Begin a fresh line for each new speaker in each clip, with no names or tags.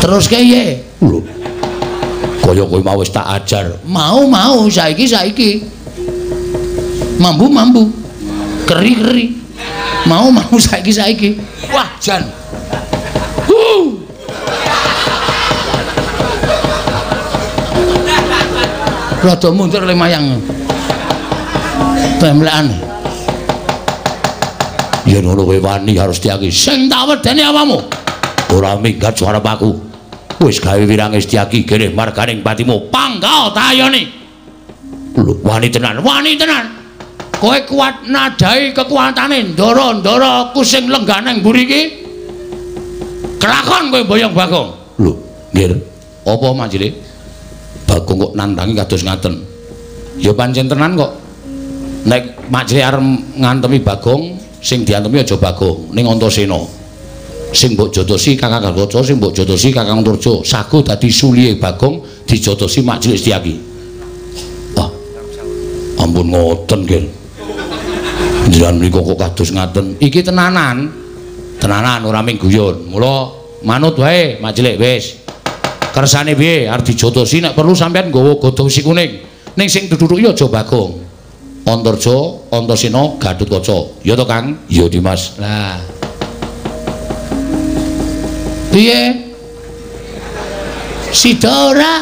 Terus kaya
lho kaya kowe mau wis tak ajar
mau saiki mambu keri mau saiki wah jan rada mundur le mayang temlekan
yen ngono kowe wani harus Setyaki
sing tak wedeni awamu
ora minggat suarep aku wis gawe wirange Setyaki kene marganing patimu
panggao tayone
lho wani tenan
kowe kuat nadai kekuatane ndara ku sing lengganeng mburi iki kelakon kowe boyong Bagong
lho nggih
apa manjile
Bagong kok nandangi kados ngaten
ya pancen tenan kok nek manjile arep ngantemi Bagong sing diantemi aja Bagong ning Antasena sing mbok jotosi Kakang Gagoco sing mbok jotosi Kakang Turjo sagu dadi sulihe Bagong dijotosi Majelis Setyaki
wah ampun ngoten nggih njenengan mriku kok kados ngaten
iki tenanan ora ming guyon mula manut wae Majelis wis kersane piye arep dijotosi nek perlu sampean nggawa godhong si kuning ning sing duduk ya aja Bagong Antarja Antasena Gatotkaca ya to Kang
ya Dimas
lah piye sida ora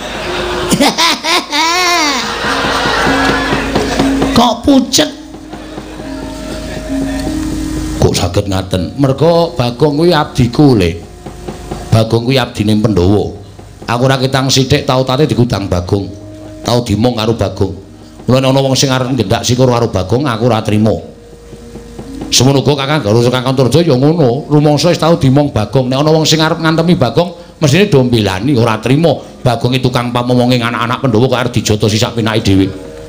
kok pucet
kok saged ngaten
mergo Bagong kuwi abdiku le Bagong kuwi abdine Pandhawa aku ora ketang sithik tau tate digudang Bagong tau dimong karo Bagong mulane ana wong sing arep ngendak sikur karo Bagong aku ora trima semono uga Kakang Garusa Kakang Turjo ya ngono rumangsa wis tau dimong Bagong nek ana wong sing arep ngantemi Bagong mestine do mbelani ora trima Bagong itu tukang pamomonging anak-anak Pandhawa kok arep dijotosi sak penake dhewe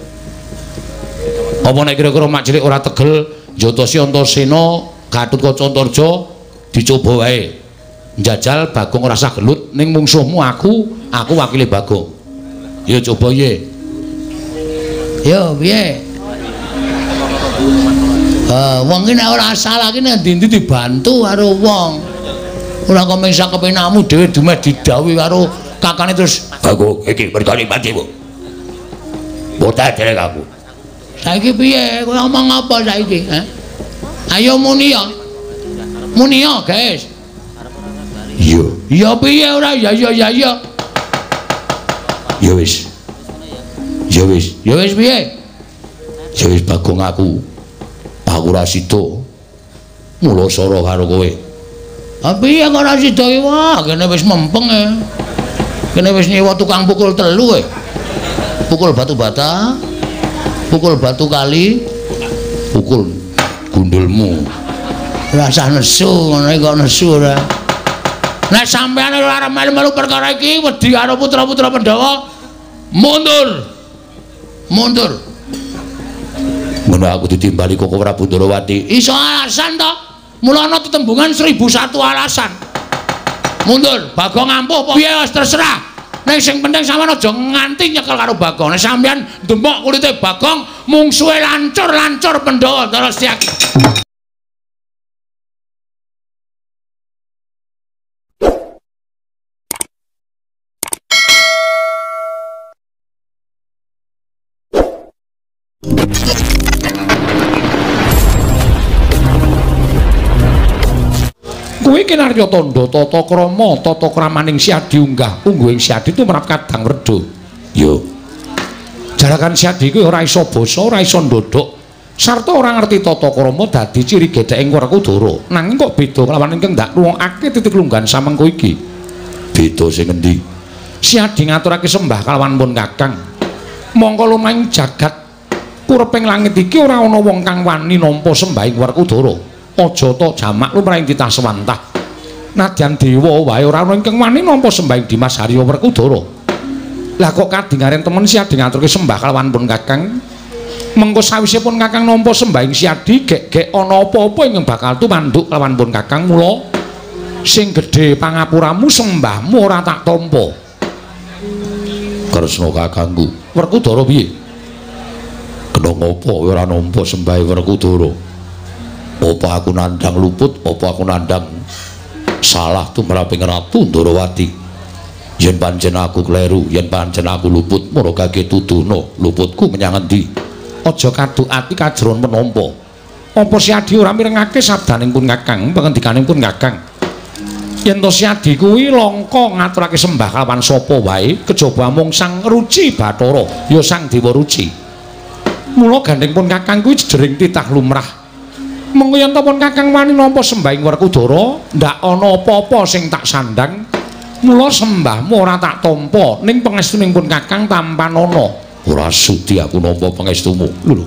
apa nek kira-kira mak cilik ora tegel jotosi Antasena Gatotkaca Antarja dicoba wae njajal Bagong ora usah gelut ning mungsuhmu aku wakile Bagong ya coba ye yo piye wong iki nek ora salah iki nek ndi-ndi dibantu karo wong ora kok mung sak kepenakmu dhewe dumeh didhawuhi karo kakane terus
Bagong iki mergane patimu boten derek aku
saiki piye kowe ngomong apa saiki ayo muni ya guys iya piye ora ya
wis
piye
ya wis Bagong aku ora sida mula sara karo kowe
piye kok ora sida iki wah kene wis mempeng kene wis nyewa tukang pukul 3 pukul batu bata pukul batu kali
pukul gundulmu
rasa nesu ngono kok nesu ora nek sampeyan ora melu-melu perkara iki wedi karo putra-putra Pandhawa mundur
ngono aku ditimbali Koko Prabu Ndorowati
iso alasan to mula ana tetembungan 1001 alasan mundur Bagong ampuh piye wis terserah nek sing penting sampeyan aja nganti nyekel karo Bagong nek sampeyan ndemok kulite Bagong mungsuhe lancur Pandhawa terus Setyaki kuwi kinarya tandha tata krama tata kramaning Siadi unggah ungguhing Siadi tumrap Kadang Werda
yo
jarakan Siadi kuwi ora iso basa ora iso ndodhok sarta ora ngerti tata krama dadi ciri gedheke Werkudara nanging kok beda kelawan ingkang ndak nuwuhake titik lunggahan samengko iki
beda sing endi
Siadi ngaturake sembah kalawan pun Kakang mongko lumahing jagat kureping langit iki ora ana wong kang wani nampa sembahing Werkudara aja ta jamak lumrahing titah swantah nadyan dewa wae ora ana ingkang wani nampa sembahing Dimas Harya Werkudara lah kok kadingaren temen Siadi ngaturke sembah kalawan pun Kakang mengko sawise pun Kakang nampa sembahing Siadi gek ana apa-apa ingkang bakal tumanduk kalawan pun Kakang mula sing gedhe pangapuramu sembahmu ora tak tampa
Kresna kakangku
Werkudara piye
kena ngopo ora nampa sembahe Werkudara apa aku nandhang luput apa aku nandhang salah tumraping Ratu Ndorowati. Yen pancen aku kleru, yen pancen aku luput, marga tutuna luputku menyang endi? Aja kaduk ati kajron menapa. Apa Si Adi ora mirengake sabdaning pun Kakang, pangendikaning pun Kakang? Yen to Si Adi kuwi langka ngaturake sembah kalawan sapa wae, kejaba mung Sang Ruci Bathara, ya Sang Dewa Ruci. Mula gandeng pun Kakang kuwi jering titah lumrah. Mengko yen to pun Kakang wani nampa sembah ing Werkudara, ndak ana apa-apa sing tak sandang. Mula sembahmu ora tak tampa, ning pangestuning pun Kakang tampan ana. Ora sudi aku nampa pangestumu. Lho.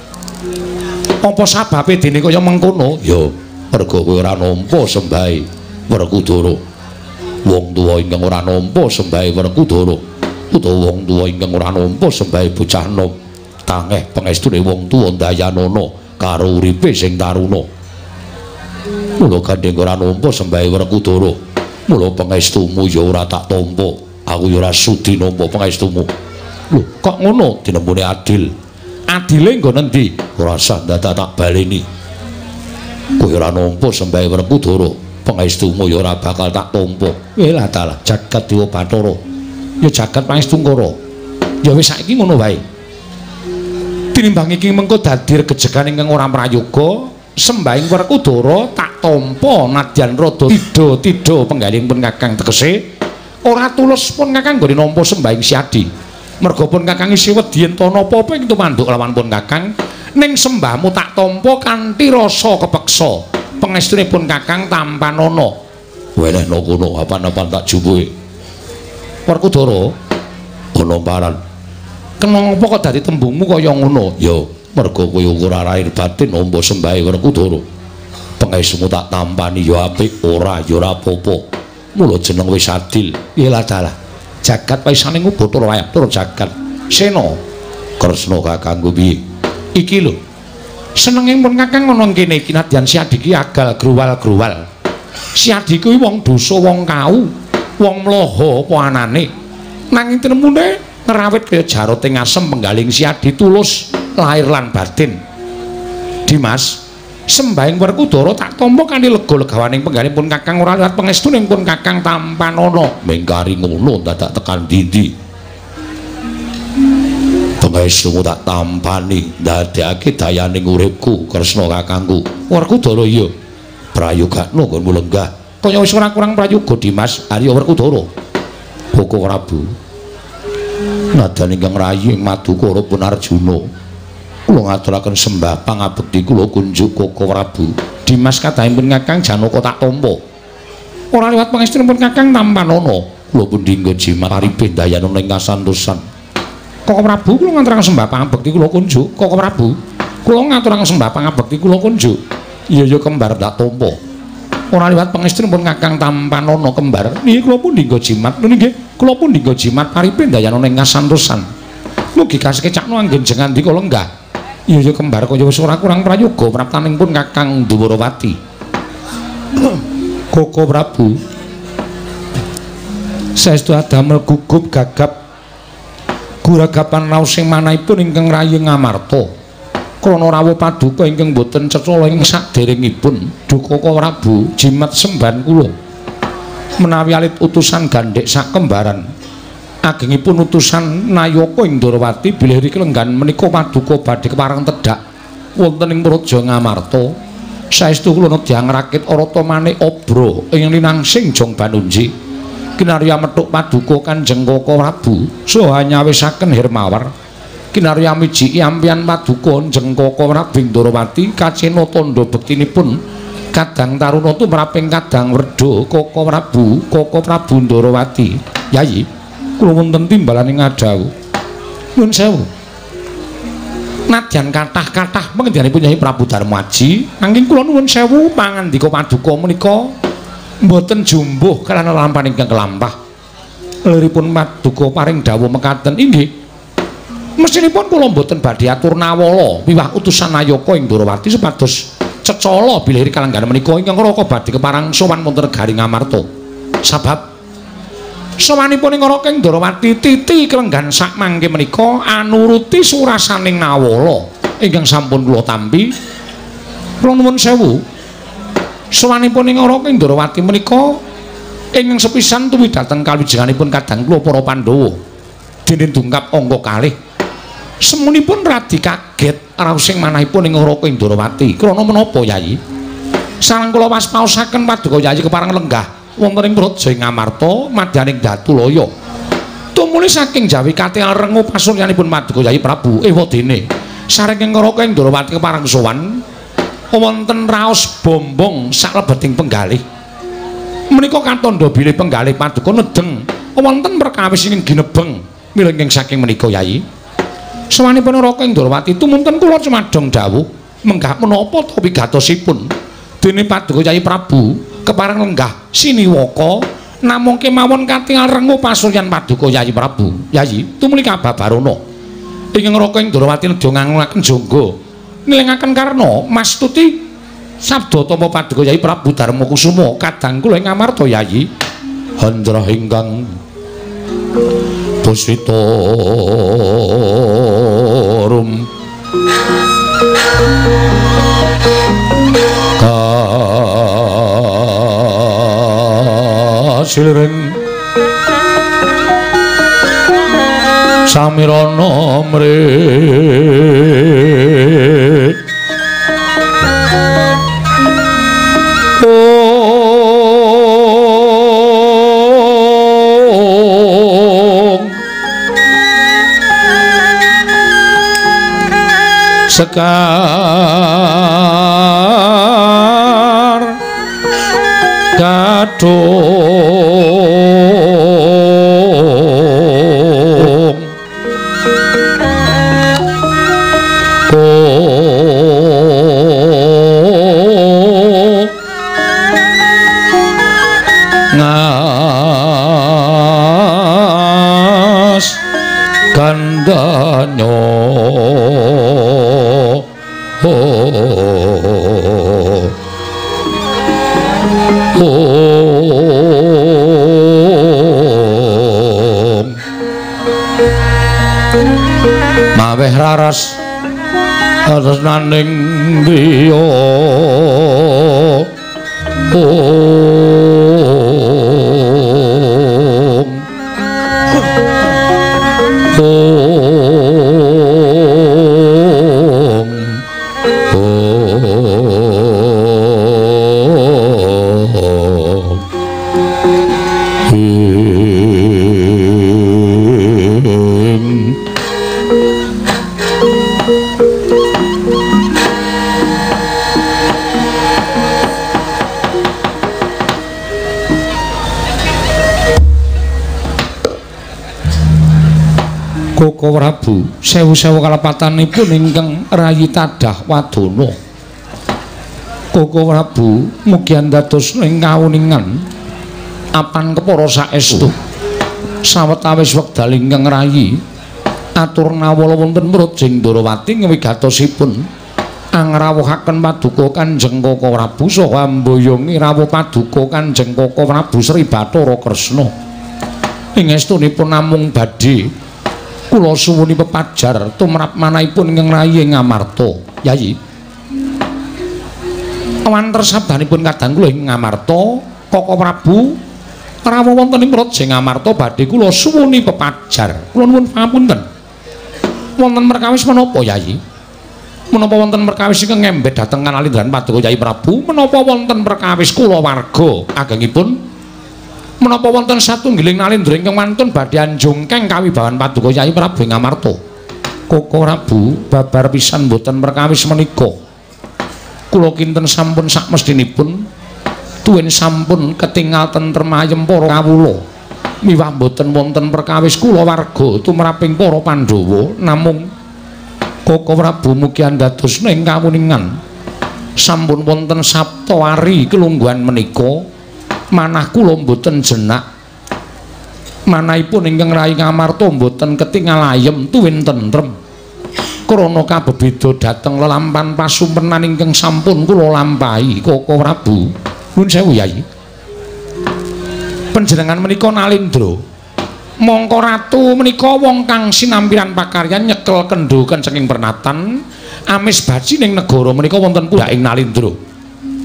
Apa sababe dene kaya mengkono? Ya, merga kowe ora nampa sembahe Werkudara. Wong tuwa ingkang ora nampa sembahe Werkudara, utawa wong tuwa ingkang ora nampa sembahe bocah nom, tangeh pangestune wong tuwa ndayanana karo uripe sing taruna. Mula gandeng ora nampa sembahe Werkudara, mula pangestumu ya ora tak tampa. Aku ya ora sudi nampa pangestumu. Lho, kok ngono dinembune adil? Adile nggon endi? Ora usah dadak tak baleni. Kowe ora nampa sembahe Werkudara, pangestumu ya ora bakal tak tampa. Lah dalah jagat Dewa Bathara. Ya jagat Pangestungkara. Ya wis saiki ngono wae. Tinimbang iki mengko dadi regejegan ingkang ora prayoga, sembahing Werkudara tak tampa nadyan rada tida-tida penggaling pun Kakang tegese ora tulus pun Kakang nggone nampa sembahing Si Adi. Merga pun Kakang isih wedi yen ana apa-apa ing tumanduk lawan pun Kakang, ning sembahmu tak tampa kanthi rasa kepeksa. Pangestune pun Kakang tampan ana. Wenehna kono apan-apan tak jumbuhe. Werkudara ana paran. Kenapa kok dadi tembungmu kaya ngono? Ya, merga kowe ora lahir batin nampa sembahe Werkudara. Pangestumu tak tampani ya apik, ora ya ora apa-apa. Mula jeneng wis adil. Yalah dalah. Jagat paisane Bathara wae tur jagat. Sena Kresna kakangku piye? Iki lho. Senenge pun Kakang ana kene iki nadyan Si Adi ki agal growal-growal. Si Adi kuwi wong dosa, wong kau, wong mlaha apa anane. Nanging tinemune ngrawit kaya jaroting asem penggaling Si Adi tulus lahir lan batin. Dimas, sembahing Werkudara tak tampa kanthi lega-legawaning penggaling pun Kakang ora liwat pangestuning pun Kakang tampan ana. Mengkari ngono dadak tekan ndi-ndi. Pangestumu tak tampani ndadekake dayaning uripku Kresna kakangku. Werkudara iya. Prayogakno nggonmu lenggah. Kaya wis ora kurang prayoga Dimas, Arya Werkudara. Koko Prabu. Nadan ingkang rayi ing Madukara pun Arjuna. Kula ngaturaken sembah pangabekti kula kunjuk Koko Prabu. Dimas kadhahipun Kakang Janaka tak tampa. Ora liwat pangestunipun Kakang tampan ana. Kula pun dinggo jimat paripe dayana ing kasantosan. Koko Prabu kula ngaturaken sembah pangabekti kula kunjuk. Koko Prabu, kula ngaturaken sembah pangabekti kula kunjuk. Iya ya kembar tak tampa. Ora liwat pangestunipun Kakang tampan ana kembar. Niki kula pun dinggo jimat. Lho nggih, kula pun dinggo jimat paripe dayana ing kasantosan. Mugi kasekecakno anggenjengan dika lenggah. Iya ya kembar kaya wis ora kurang prayoga praptaning pun Kakang Dwarawati. Koko Prabu saestu adamel gugup gagap guragapan raos sing manahipun ingkang rayi ngamarta krana rawuh paduka ingkang boten cetha ing saderengipun. Duka Koko Prabu jimat semban kula menawi alit utusan gandhek sak kembaran agengipun utusan Nayaka ing Ndorowati bilih riki lenggan menika paduka badhe kepareng tedhak wonten ing Praja Ngamarta. Saestu kula nedya ngrakit arata maneh obro ing linangsing Jong Banunji kinarya methuk paduka Kanjeng Koko Prabu saha nyawisaken Hermawar kinarya miji ampian paduka Kanjeng Koko Prabu Ndorowati kacena tandha bektinipun kadang taruna tumraping kadang werda Koko Prabu Ndorowati. Yayi kula wonten timbalaning ngadawu. Nuwun sewu. Nadyan kathah-kathah pangendhanipun Nyai Prabu Darmaji, nanging kula nuwun sewu pangandika paduka menika mboten jumbuh karana lampahan ingkang kelampah. Liripun paduka paring dawuh mekaten, inggih. Mesinipun kula mboten badhe atur nawala wiwah utusan Nayaka ing Ndorowati supados cecala bilih kalenggan menika ingkang raka badhe keparang sowan wonten negari Ngamarta. Sabab sawanipun ing Raka ing Ndorowati titi kelenggan sak mangke menika anuruti surasaning nawala ingkang sampun kula tampi. Kula nuwun sewu.
Sawanipun ing Raka Indrawati menika ingkang sepisan tuwi dhateng kawijenganipun kadang kula para Pandhawa dene dungkap angka kalih. Semunipun radi kaget raosing manahipun ing Raka Indrawati. Krana menapa Yayi? Sareng kula waspaosaken paduka Yayi kepareng lenggah wonten ing Praja Ngamarta madyaning Datulaya. Tumuli saking Jawi katingal rengu pasuryanipun paduka Yayi Prabu ewadene saking Raka Indrawati kepareng sowan wonten raos bombong saklebeting penggalih. Menika katandha bilih penggalih paduka nedeng wonten perkawis ingkang ginebeng milengking saking menika Yayi. Sawanipun Raka Indrawati tumunten kula cumadhong dawuh menggah menapa ta wigatosipun dene paduka Yayi Prabu kepareng lenggah siniwaka namung kemawon katingal rengu pasuryan paduka Yayi Prabu. Yayi tumuli kababarana ingkang Raka Indrawati nedya ngangulaken jangga nilengaken karna mastuti sabda tama paduka Yayi Prabu Darma Kusuma kadang kula ing Ngamarta Yayi. Handra ingkang Pusitorum kasilring samirana mrih sekar kadung ngas kandanyo maweh raras tresnaning griya Koko Prabu sewu-sewu kalepatanipun ingkang rayi tadah wadana. Koko Prabu mugi dados ing kawuningan apan kepara saestu sawetawis wekdal ingkang rayi atur nawala wonten Praja Indrawati ngewigatosipun angrawuhaken paduka Kanjeng Koko Prabu saha mboyongi rawuh paduka Kanjeng Koko Prabu Sri Bathara Kresna. Ing estunipun namung badhe kula suwuni pepajar tumrap manahipun ingkang rayi ing Ngamarta. Yayi. Awanten sabdanipun kadang kula ing Ngamarta, Koko Prabu rawuh wonten ing Praja Ngamarta badhe kula suwuni pepajar. Kula nuwun pangapunten. Wonten perkawis menapa Yayi? Menapa wonten perkawis ingkang ngembet dhateng kanalindran paduka Yayi Prabu? Menapa wonten perkawis kula warga agengipun? Menapa wonten satunggiling nalindra ingkang wantun badhe anjungkeng kawibawan paduka Yayi Prabu Ngamarta? Koko Prabu babar pisan boten perkawis menika. Kula kinten sampun sakmestinipun tuwin sampun ketingal tentrem ayem para kawula. Miwah boten wonten perkawis kula warga tumraping para Pandhawa, namung Koko Prabu mugi dados ing kawuningan sampun wonten saptawari kelungguhan menika. Manah kula mboten jenak. Manahipun ingkang rayi Ngamarta mboten ketingal ayem tuwin tentrem. Krana kabebeda dhateng lelampan pasumpenan ingkang sampun kula lampahi Koko Prabu. Nuwun sewu Yayi. Panjenengan menika nalindra. Mangka ratu menika wong kang sinampiran pakaryan nyekel kendhuken saking pernatan amis baji ning negara menika wonten kula ing nalindra.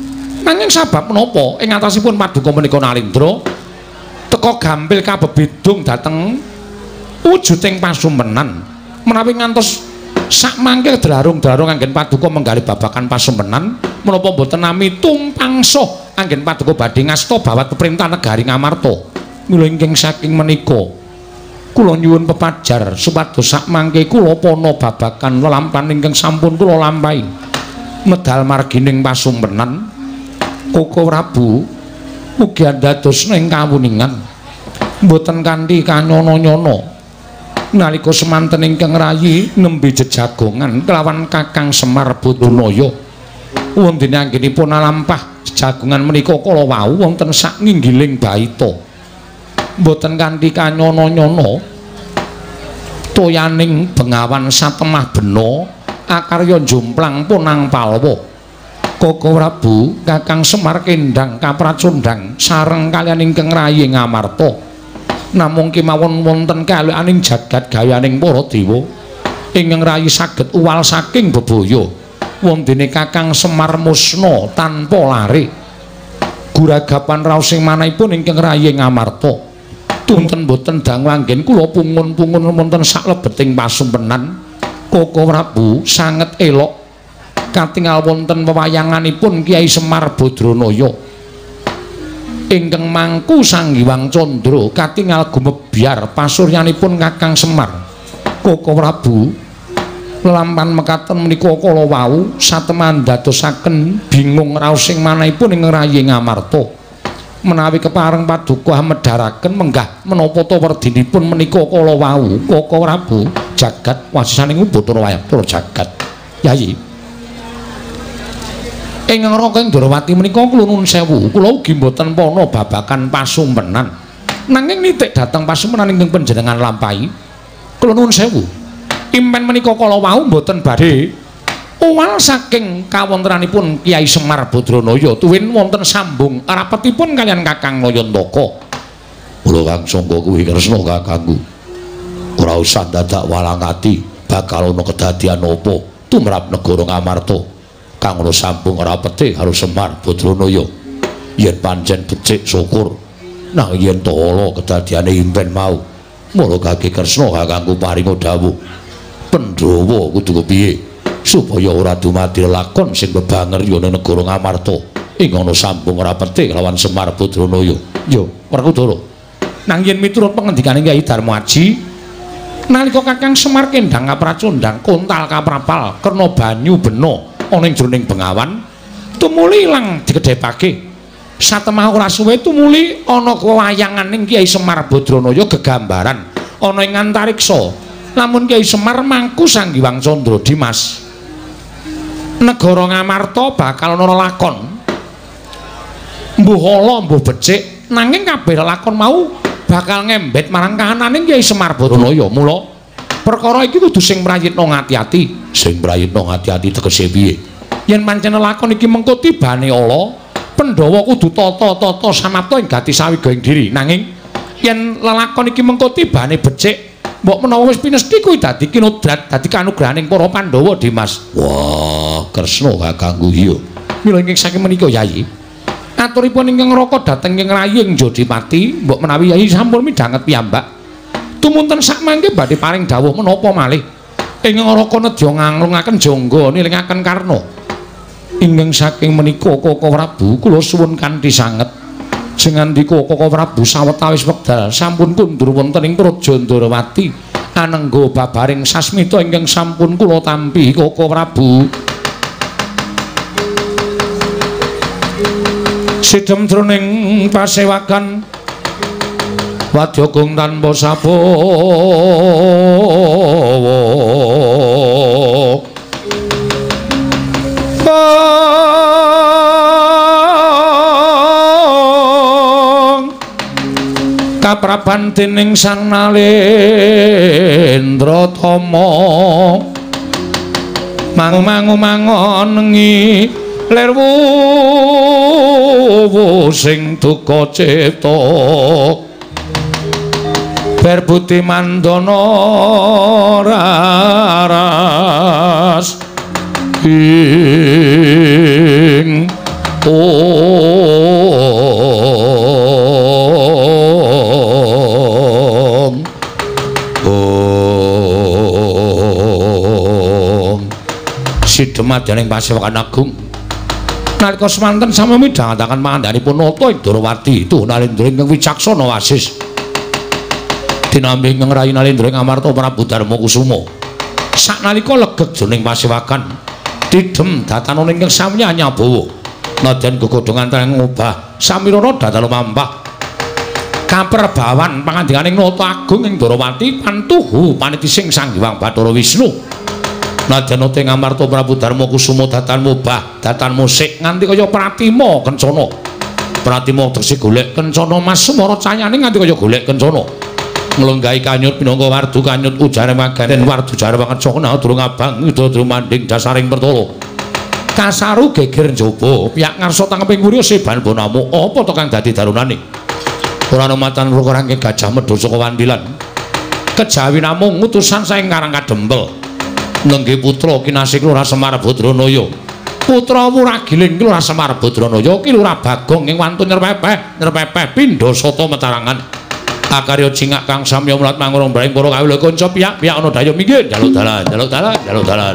Nanging sabab menapa ing atasipun paduka menika Nalindra teka gampil kabebidung dhateng wujuding pasumpenan menawi ngantos sak mangke drarung-drarung anggen paduka menggali babakan pasumpenan menapa boten nami tumpangsa anggen paduka badhe ngasta bawat perintah negari Ngamarta. Mila ingkang saking menika kula nyuwun pepajar supados sak mangke kula pana babakan lelampahan ingkang sampun kula lampahi medal margining pasumpenan. Koko Prabu ugi andadosna ing kawuningan mboten kanthi kanyono-nyono nalika semanten ingkang rayi nembe jejagongan kelawan Kakang Semar Badranaya wonten anggenipun alampah jejagongan menika kala wau wonten sak nginggiling baita mboten kanthi kanyono-nyono toyaning bengawan satemah bena akarya jomplang punang palwa. Koko Prabu Kakang Semar Kendhang kapracundhang sareng kaliyan ingkang rayi Ngamarta namung kemawon wonten kalyaning jagat gayaning para dewa ingkang rayi saged uwal saking bebaya wondene Kakang Semar musna tanpa lare guragapan raosing manahipun ingkang rayi Ngamarta tunten boten dangu anggen kula pungun-pungun wonten saklebeting pasumpenan. Koko Prabu sanget elok katingal wonten wewayanganipun Kyai Semar Badranaya ingkang mangku Sanghyang Candra katingal gumebyar pasuryanipun Kakang Semar. Koko Prabu lelampahan mekaten menika kala wau satemah dadosaken bingung raosing manahipun ing rayi Ngamarta menawi kepareng paduka medharaken menggah menapa ta werdinipun menika kala wau. Koko Prabu jagat wasisaning Bathara Wayapura jagat Yayi ingkang Raka Indrawati menika kula nuwun sewu kula ugi mboten pana babakan pasumpenan nanging nitik dhateng pasumpenan ingkang panjenengan lampahi kula nuwun sewu impen menika kala wau mboten badhe uwal saking kawontenanipun Kyai Semar Badranaya tuwin wonten sambung rapetipun kaliyan Kakang Nayantaka. Kula kang sangka kuwi Kresna kakangku ora usah dadak walang ati bakal ana kedadian apa tumrap negara Ngamarta kang ora sambung rapete karo Semar Badranaya yen pancen becik syukur nang yen tala kedadiane impen mau mula kaki Kresna kakangku paringa dawuh Pandhawa kudu kepiye supaya ora dumadi lakon sing bebanger ya ning negara Ngamarta ing ana sambung rapete lawan Semar Badranaya. Yo Werkudara nang yen miturut pangendikane Kyai Darmaji nalika Kakang Semar Kendhang kapracundhang kontal kaprapal kerna banyu bena ana ing jroning bengawan tumuli ilang digedhepake satemah ora suwe tumuli ana wewayanganing Kyai Semar Badranaya gegambaran ana ing antariksa lamun Kyai Semar mangku Sanghyang Candra Dimas negara Ngamarta bakal ana lakon mbuh ala mbuh becik nanging kabeh lakon mau bakal ngembet marang kahananing Kyai Semar Badranaya. Mula perkara iki kudu sing mrayitna ngati-ati. Sing mrayitna ngati-ati tegese piye? Yen pancen lakon iki mengko tibane ala, Pandhawa kudu tata-tata samapta ing gati sawigaing diri. Nanging yen lelakon iki mengko tibane becik, mbok menawa wis pinesti kuwi dadi kinodrat, dadi kanugrahaning para Pandhawa Dimas. Wah, Kresna kakangku iya. Mila ingkang saking menika Yayi. Aturipun ingkang Raka dhateng ing raying Jodimati, mbok menawi Yayi sampun midhanget piyambak. Tumunten sak mangke badhe paring dawuh menapa malih ingkang Raka nedya nganglungaken jangga nilingaken Karna. Ingkang saking menika Koko Prabu kula suwun kanthi sanget sing ngandika Koko Prabu sawetawis wekdal sampun kundur wonten ing Praja Ndarawati anengga babaring sasmita ingkang sampun kula tampi Koko Prabu. Sidhem jroning pasewakan wadya gung tanpa sabawa kapraban dening Sang Nalendra Tama mangu-mangu-mangonengi lerwu sing duka cipta berbuti mandana raras ing
Sidhemadening Pasewakan Agung nalika semanten sami midhangetaken pangandhanipun nata ing Darawati tuh Narendra ingkang wicaksana wasis dinambi ingkang rayi Narendra Amarta Prabu Darma Kusuma saknalika legeg jroning Pasewakan didhem datana ingkang sami anyabawa nadyan gegodhongan teng ngobah samirana datal lumampah kaperbawan pangandikaning nata agung ing Darawati pantuhu panitising Sang Hyang Bathara Wisnu nadyan ing Amarta Prabu Darma Kusuma datan mubah datan musik nganti kaya pratima kencana pratima tegese golek kencana Mas Sumara cayane nganti kaya golek kencana nglenggahi kanyut minangka wardu kanyut ujare maganen wardu jare wangecana durung abang widodro manding dasaring pertala kasaru geger njaba piyak ngarsa tangeping wurya seban bonamu apa to kang dadi darunane ora numatan perkara Gajah Medha saka Wandilan kejawi namung utusan saing Karang Kadempel nengge putra kinasih Lurah Semar Badranaya putra Wuragiling Lurah Semar Badranaya ki Lurah Bagong ing wantun nyerpepeh pindha sata metarangan akarya cingak kang samya mulat mangurung braing para kawula kanca piyak-piyak ana daya minggir jaluk dalan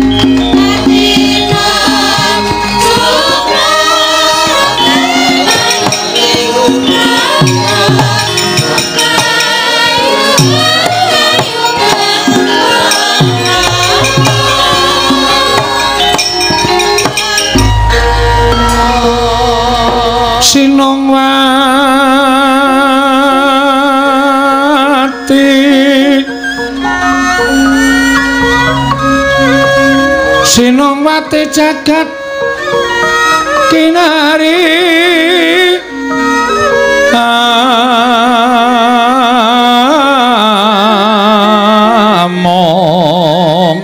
Sinongwati jagat kinari among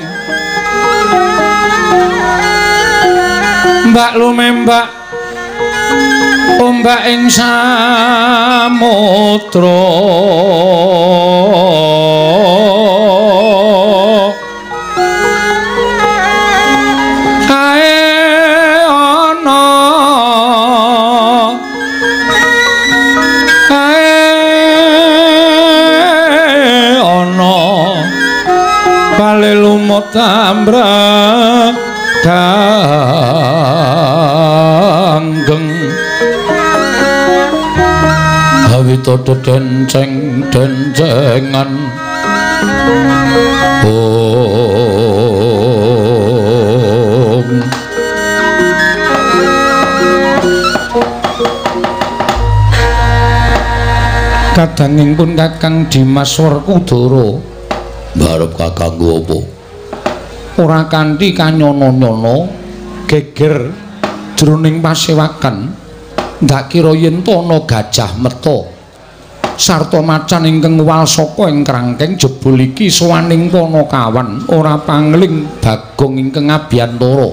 mbak lumembak ombak ing samudra tambra kanggeng awita denceng-dencengan kadanging pun Kakang Dimas Werkudara
barep kakangku apa
ora kanthi kanyono-nyono geger jroning Pasewakan ndak kira yen ana Gajah Meta sarta macan ingkang wal saka ing krangkeng jebul iki sowaning Panakawan ora pangling Bagong ingkang Abiyantara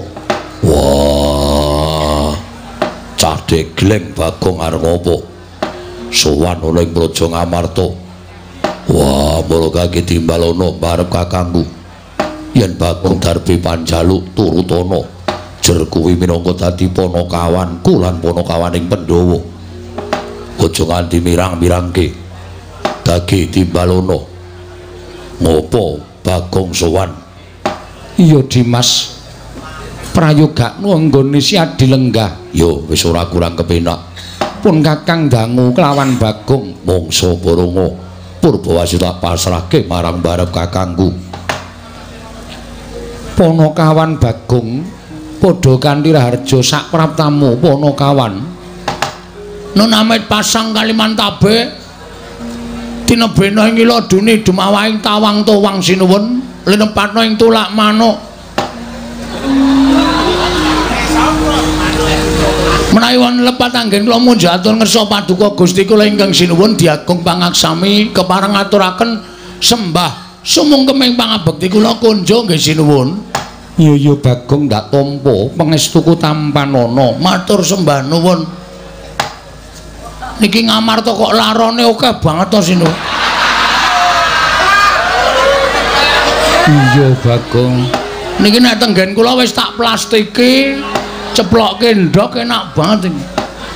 wah cah degleng Bagong arep apa sowan ana ing Praja Ngamarta wah marga timbalono barep kakangku yen Bagong Darbe Panjaluk turutana jer kuwi minangka dadi Panakawanku lan Panakawaning Pandhawa aja nganti mirang-mirangke dadi timbalono ngopo Bagong sowan
iya Dimas prayogakno anggone si Adi Lenggah
yo wis ora kurang kepenak
pun Kakang dangu kelawan Bagong
mangsa Baronga Purbawasita pasrahke marang barep kakangku
Panakawan Bagong padha kanthi raharja sak praptamu Panakawan nun amit pasang Kalimantabe tinebena ing iladune dumawahing tawang towang sinuwun linepatna ing tulak manuk menawi wonten lepat anggen kula munjatur ngersa paduka Gusti kula ingkang sinuwun diagung pangaksami kepareng ngaturaken sembah sumungkeming pangabekti kula kunjo nggih sinuwun iya Bagong ndak tampa pangestuku tampanana matur sembah nuwun niki Ngamarta kok larone akeh banget to sinuwun iya Bagong niki nek tenggen kula wis tak plastiki Ceplokke ndok enak banget iki.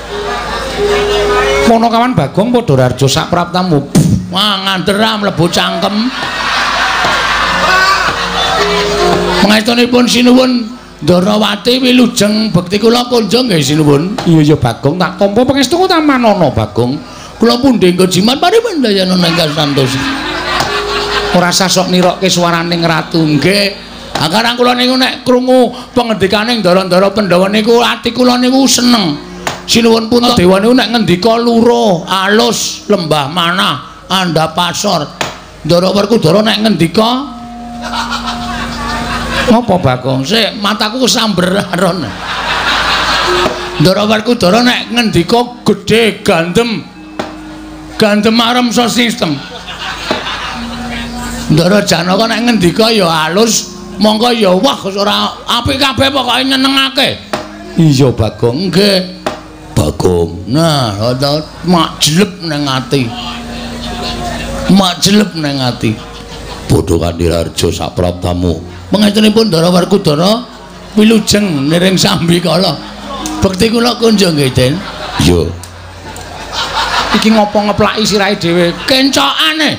Ponokawan Bagong padha rajo sak praptamu. Wah, ngandera mlebu cangkem. Pangestunipun sinuwun Ndarawati wilujeng bekti kula kunjung nggih sinuwun. Iya ya Bagong tak tampa pangestu Tamanana Bagong. Kula pundhe nggo jimat paripun dayana ingkang santos. Ora sasok nirokke swaraning ratu nggih. Akarang kula niku nek krungu pangendikaning Ndara-ndara Pandhawa niku ati kula niku seneng. Sinuwun Puntadewa niku nek ngendika luro, alus, lembah manah, andhapasor. Ndara Werkudara nek ngendika ngopo Bagong? Sik mataku kesamber aron. Ndara Werkudara nek ngendika gedhe gandem. Gandem arem so sistem. Ndara Janaka nek ngendika ya alus. Monggo ya wah ora apik kabeh pokoke nyenengake. Iya Bagong nggih. Bagong. Nah, mak jelep nang ati. Mak jelep nang ati. Bodho Kandirarja sak praptamu. Pangestunipun Ndara Werkudara wilujeng niring Sambikala. Bekti kula kunjung nggih, Den. Iya. Iki ngopo ngeplaki sirahe dhewe? Kencokane.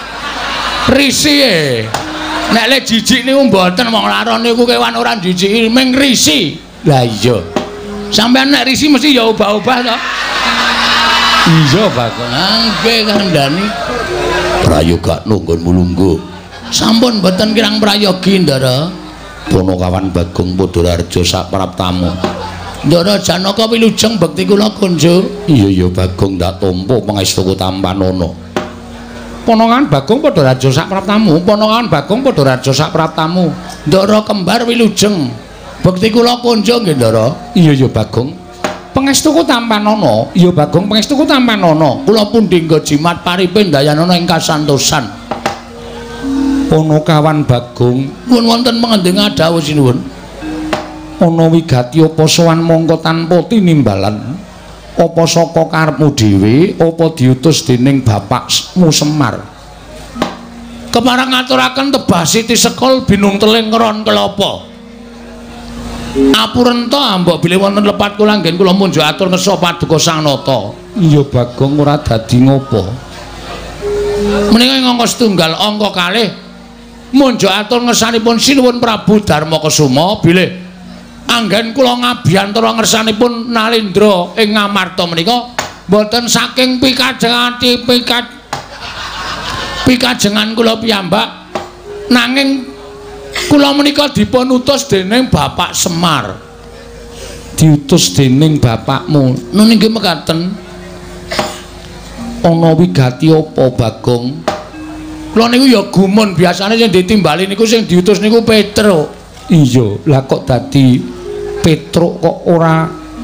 Risih. Nek le jijik niku mboten wong laron niku kewan ora jijiki ming risi. Lah iya. Sampeyan nek risi mesti ya obah-obah to. Iya Bagong. Nggih kandhani. Prayoga nunggon mulunggu. Sampun mboten kirang prayogi Ndara. Ponokawan Bagong padha rajo sak praptamu. Ndara Janaka wilujeng bekti kula kunjung. Iya ya Bagong ndak tampa pangestu Tamanana. Ponokawan Bagong padha rajo sak praptamu. Ponokawan Bagong padha rajo sak praptamu. Ndara kembar wilujeng bekti kula kunjung nggih Ndara. Iya ya Bagong. Pangestuku Tamanana. Iya Bagong pangestuku Tamanana. Kula pundhi nggo jimat paripin dayanana ing kasantosan. Ponokawan Bagong, nuwun wonten pangending dawuh sinuwun. Ana wigati apa sowan mongko tanpa tinimbalan? Apa saka karepmu dhewe apa diutus dening bapakmu Semar? Kemarang ngaturaken tebah Siti Sekol binung teling keron kelapa. Apurenta mbok bilih wonten lepat kula anggen kula munjuk atur ngesa paduka Sang Nata. Iya Bagong ora dadi ngopo. Menika ing angka setunggal angka kalih munjuk atur ngersanipun sinuwun Prabu Darmakasuma bilih anggen kula ngabiyantara ngersanipun Nalindra ing Ngamarta menika boten saking pikajengan kula piyambak nanging kula menika dipun utus dening Bapak Semar. Diutus dening bapakmu. Nun nggih mekaten. Ana wigati apa Bagong? Kula niku ya gumun biasane sing ditimbali niku sing diutus niku Petruk. Iya, lah kok dadi Petruk kok ora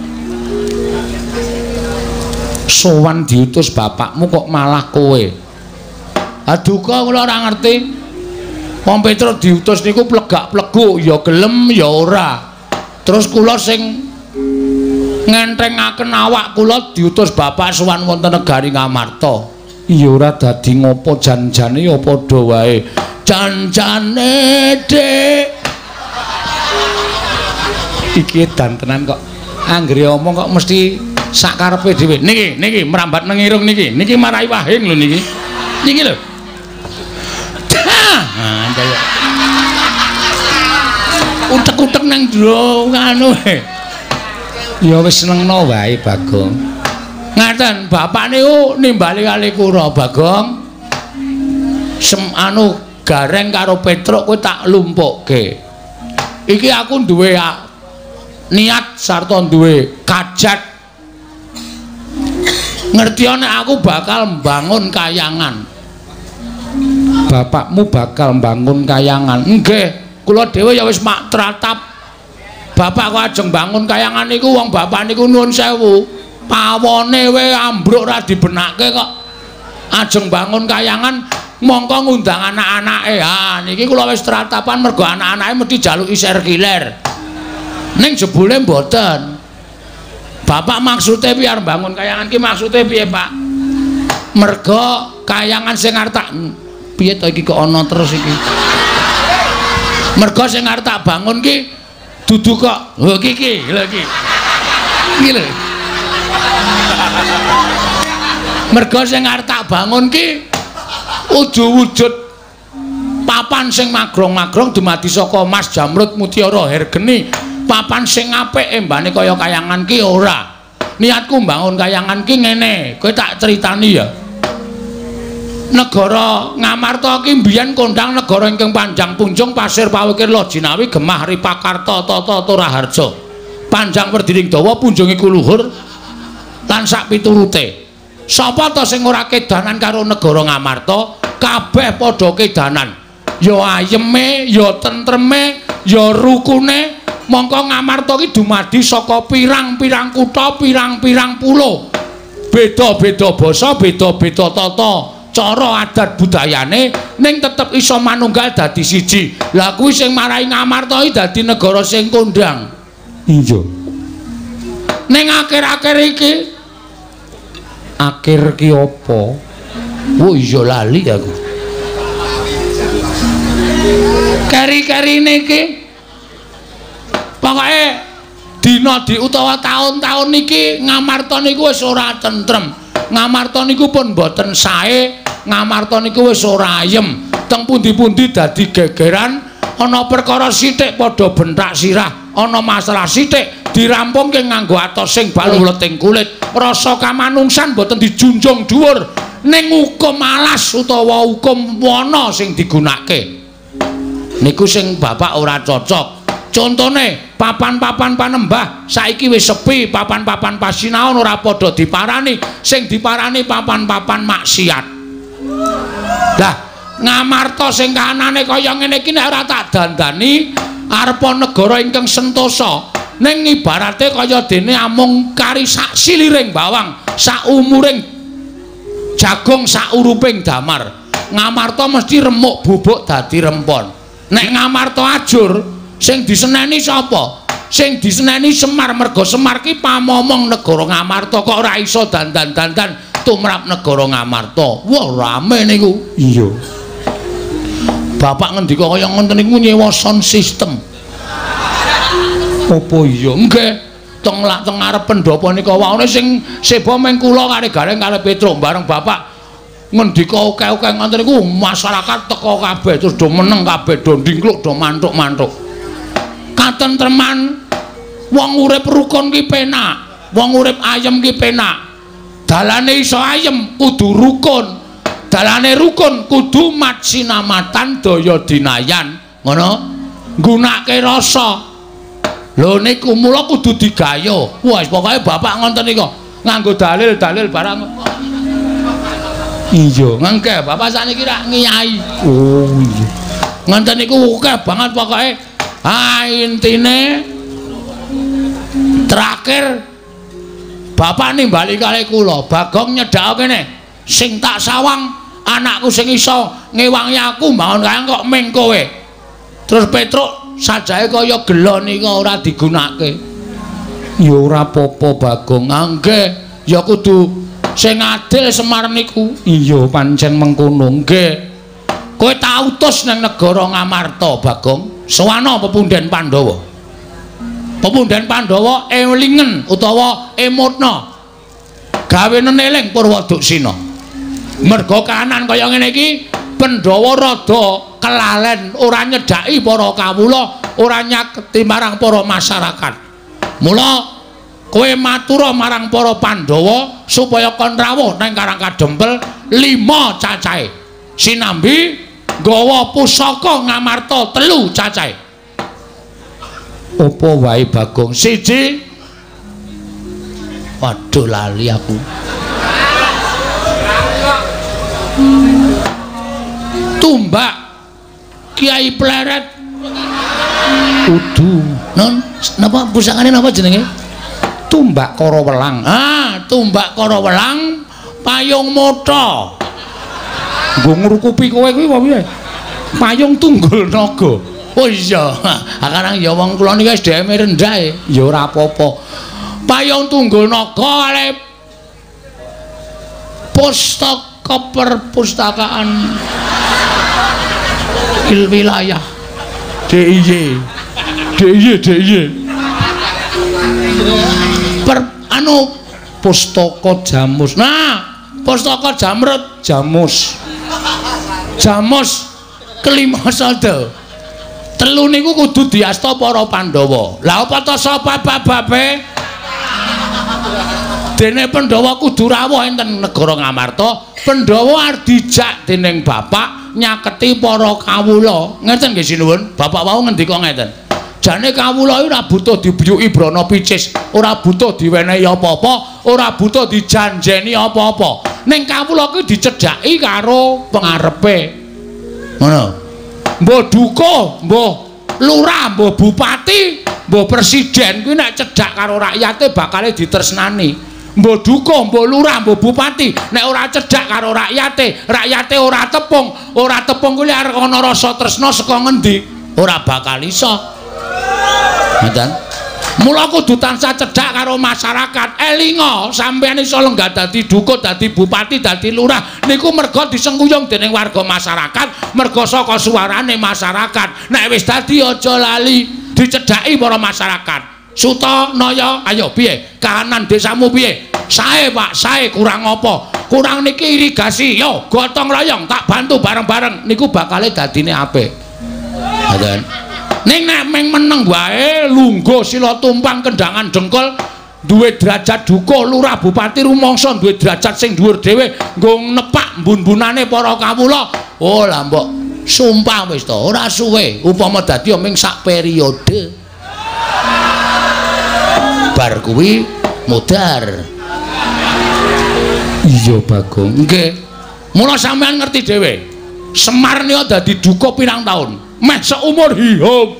sowan diutus bapakmu kok malah kowe. Aduka kula ora ngerti. Wong Petruk diutus niku plegak-pleguk ya gelem ya ora. Terus kula sing ngentrengaken awak kula diutus bapak sowan wonten negari Ngamarta. Iya ora dadi ngopo jan-jane ya padha wae. Jan-jane Dik. Iki edan tenan kok. Anggere omong kok mesti sak karepe dhewe. Niki merambat nang irung niki. Niki marai wahing lho niki. Niki lho. Nah, kaya utek-utek nang ndro ngono. Ya wis senengno wae Bagong. Ngaten, bapak niku nimbali kali kula Bagong. Gareng karo Petruk kowe tak lumpukke. Iki aku duwe niat sarta duwe kajat. Ngerti nek aku bakal mbangun kayangan. Bapakmu bakal mbangun kayangan. Nggih, kula dhewe ya wis mak tratap. Bapak kok ajeng bangun kayangan niku wong bapak niku nuwun sewu. Pawone we ambruk ra dibenake kok. Ajeng bangun kayangan mongko ngundang anak-anake. Ha niki kula wis tratapan mergo anak-anake mesti jaluki serkiler. Ning jebule mboten. Bapak maksude piye arep bangun kayangan ki maksude piye, Pak? Mergo kayangan sing arep tak piye to iki kok ana terus iki. Mergo sing arep tak bangun ki Dudu kok. Lho iki lho iki. Iki lho. Mergo sing arep tak bangun ki wujud papan sing magrong-magrong dumadi saka emas jamrut mutiara hergeni. Papan sing apik embane kaya kayangan ki ora. Niatku mbangun kayangan ki ngene, kowe tak critani ya. Negara Ngamarta ki mbiyen kondhang negara ingkang panjang punjung pasir pawikir Lojinawi gemah Ripakarta tata Turaharja. Panjang werdining dawa punjunge kuluhur lan sak piturute. Sapa ta sing ora kedanan karo negara Ngamarta? Kabeh padha kedanan. Ya ayeme, ya tentreme, ya rukune. Mongko Ngamarta ki dumadi saka pirang-pirang kutha, pirang-pirang pulo. Beda-beda basa, beda-beda tata cara adat budayane ning tetep iso manunggal dadi siji. Lah kuwi sing marai Ngamarta iki dadi negara sing kondhang. Iya. Ning akhir-akhir iki akhir ki apa? Oh iya lali aku. Keri-kerine iki pokoke dina utawa taun-taun niki Ngamarta niku wis ora tentrem. Ngamarta niku pun boten sae, Ngamarta niku wis ora ayem. Teng pundi-pundi dadi gegeran, ana perkara sithik padha bentak sirah, ana masalah sithik dirampungke nganggo atos sing baluleting kulit. Rasa kamanungsan boten dijunjung dhuwur ning hukum alas utawa hukum wana sing digunakake. Niku sing bapak ora cocok. Contone papan-papan panembah saiki wis sepi, papan-papan pasinaon ora padha diparani, sing diparani papan-papan maksiat. Lah, Ngamarta sing kahanane kaya ngene iki nek ora tak dandani arepa negara ingkang sentosa. Ning ibarate kaya dene amung kari sak siliring bawang, sak umuring jagung, sak uruping damar. Ngamarta mesti remuk bubuk dadi rempon. Nek Ngamarta ajur sing diseneni sapa? Sing diseneni Semar, merga Semar ki pamomong negara Ngamarta kok ora iso dandan-dandan tumrap negara Ngamarta. Wah rame niku. Iya. Bapak ngendika kaya ngoten niku nyewa sound system. Apa iya? Nggih. Teng ngarep pendopo nika wae sing seba meng kula kali Gareng kali Petro bareng Bapak ngendika oke-oke ngoten niku masyarakat teko kabeh terus do meneng kabeh do ndingkluk do mantuk-mantuk. Katentreman wong urip rukun ki penak, wong urip ayem ki penak. Dalane iso ayem kudu rukun, dalane rukun kudu mat sinamatan daya dinayan, ngono. Nggunakake rasa. Lho niku mula kudu digayo. Wah pokoke bapak ngoten niku nganggo dalil-dalil barang. Iya, ngengke bapak sakniki rak ngiyai. Oh iya. Ngoten niku akeh banget pokoke. Intine terakhir bapak nimbali kali kula Bagong nyedhak kene sing tak sawang anakku sing iso ngewangi aku mbangun kaya kok ming kowe. Terus Petruk sajahe kaya gelo nika ora digunakake. Ya ora apa-apa Bagong, nggih ya kudu sing adil Semar niku. Iya pancen mengkono nggih. Kowe tak utus nang negara Ngamarta Bagong. Sawana pepunden Pandhawa. Pepunden Pandhawa elingen utawa emutna gawe neneling Purwaduksina. Merga kahanan kaya ngene iki Pandhawa rada kelalen ora nyedhaki para kawula, ora nyaketi marang para masyarakat. Mula kowe matura marang para Pandhawa supaya kon rawuh nang Karang Kadempel 5 cacahe. Sinambi nggawa pusaka Ngamarta 3 cacahe. Apa wae Bagong? Siji. Waduh lali aku. Tumbak Kiai Pleret. Udu. Non, napa pusakane napa jenenge? Tumbak Karawelang. Tumbak Karawelang payung motha. Nggo ngrukupi kowe kuwi apa piye? Payung tunggul naga. Oh iya, akarang ya wong kula niki SDM rendah e. Ya ora apa-apa. Payung tunggul naga kali pustaka perpustakaan wilayah DIY. Deye. Pustaka Jamus. Nah, pustaka Jamrut Jamus. Jamus kelima sada. Telu niku kudu diasta para Pandhawa. Lah apa to sapa bababe? Dene Pandhawa kudu rawuh enten negara Ngamarta, Pandhawa arep dijak dening bapak nyaketi para kawula. Ngeten nggih sinuwun, bapak wau ngendika ngeten. Jane kawula iki ora butuh dibuyuki brana picis, ora butuh diwenehi apa-apa, ora butuh dijanjeni apa-apa. Ning kawula kuwi dicedhaki karo pengarepe. Ngono. Mbah duka, mbah lurah, mbah bupati, mbah presiden kuwi nek cedhak karo rakyate bakale ditresnani. Mbah duka, mbah lurah, mbah bupati nek ora cedhak karo rakyate, rakyate ora tepung kuwi arep ana rasa tresna saka ngendi? Ora bakal iso. Ngoten. Mula kudu tansah cedhak karo masyarakat. Elinga sampeyan iso lenggah dadi dukut, dadi bupati, dadi lurah niku merga disengkuyung dening warga masyarakat, merga saka suarane masyarakat. Nek wis dadi aja lali dicedhaki para masyarakat. Sutanaya, ayo piye? Kahanan desamu piye? Sae, Pak, sae kurang apa? Kurang niki irigasi. Yo, gotong royong tak bantu bareng-bareng niku bakale dadine apik. Ngoten. Ning nek meng meneng wae lungguh sila tumpang kendangan dengkul duwe derajat duka lurah bupati rumangsa duwe derajat sing dhuwur dhewe nggo nepak mbun-bunane para kawula. Oh lah mbok sumpah wis to ora suwe upama dadi ming sak periode. Bar kuwi modar. Iya Bagong. Nggih. Mula sampean ngerti dhewe. Semar niku dadi duka pirang taun? Meh seumur hidup.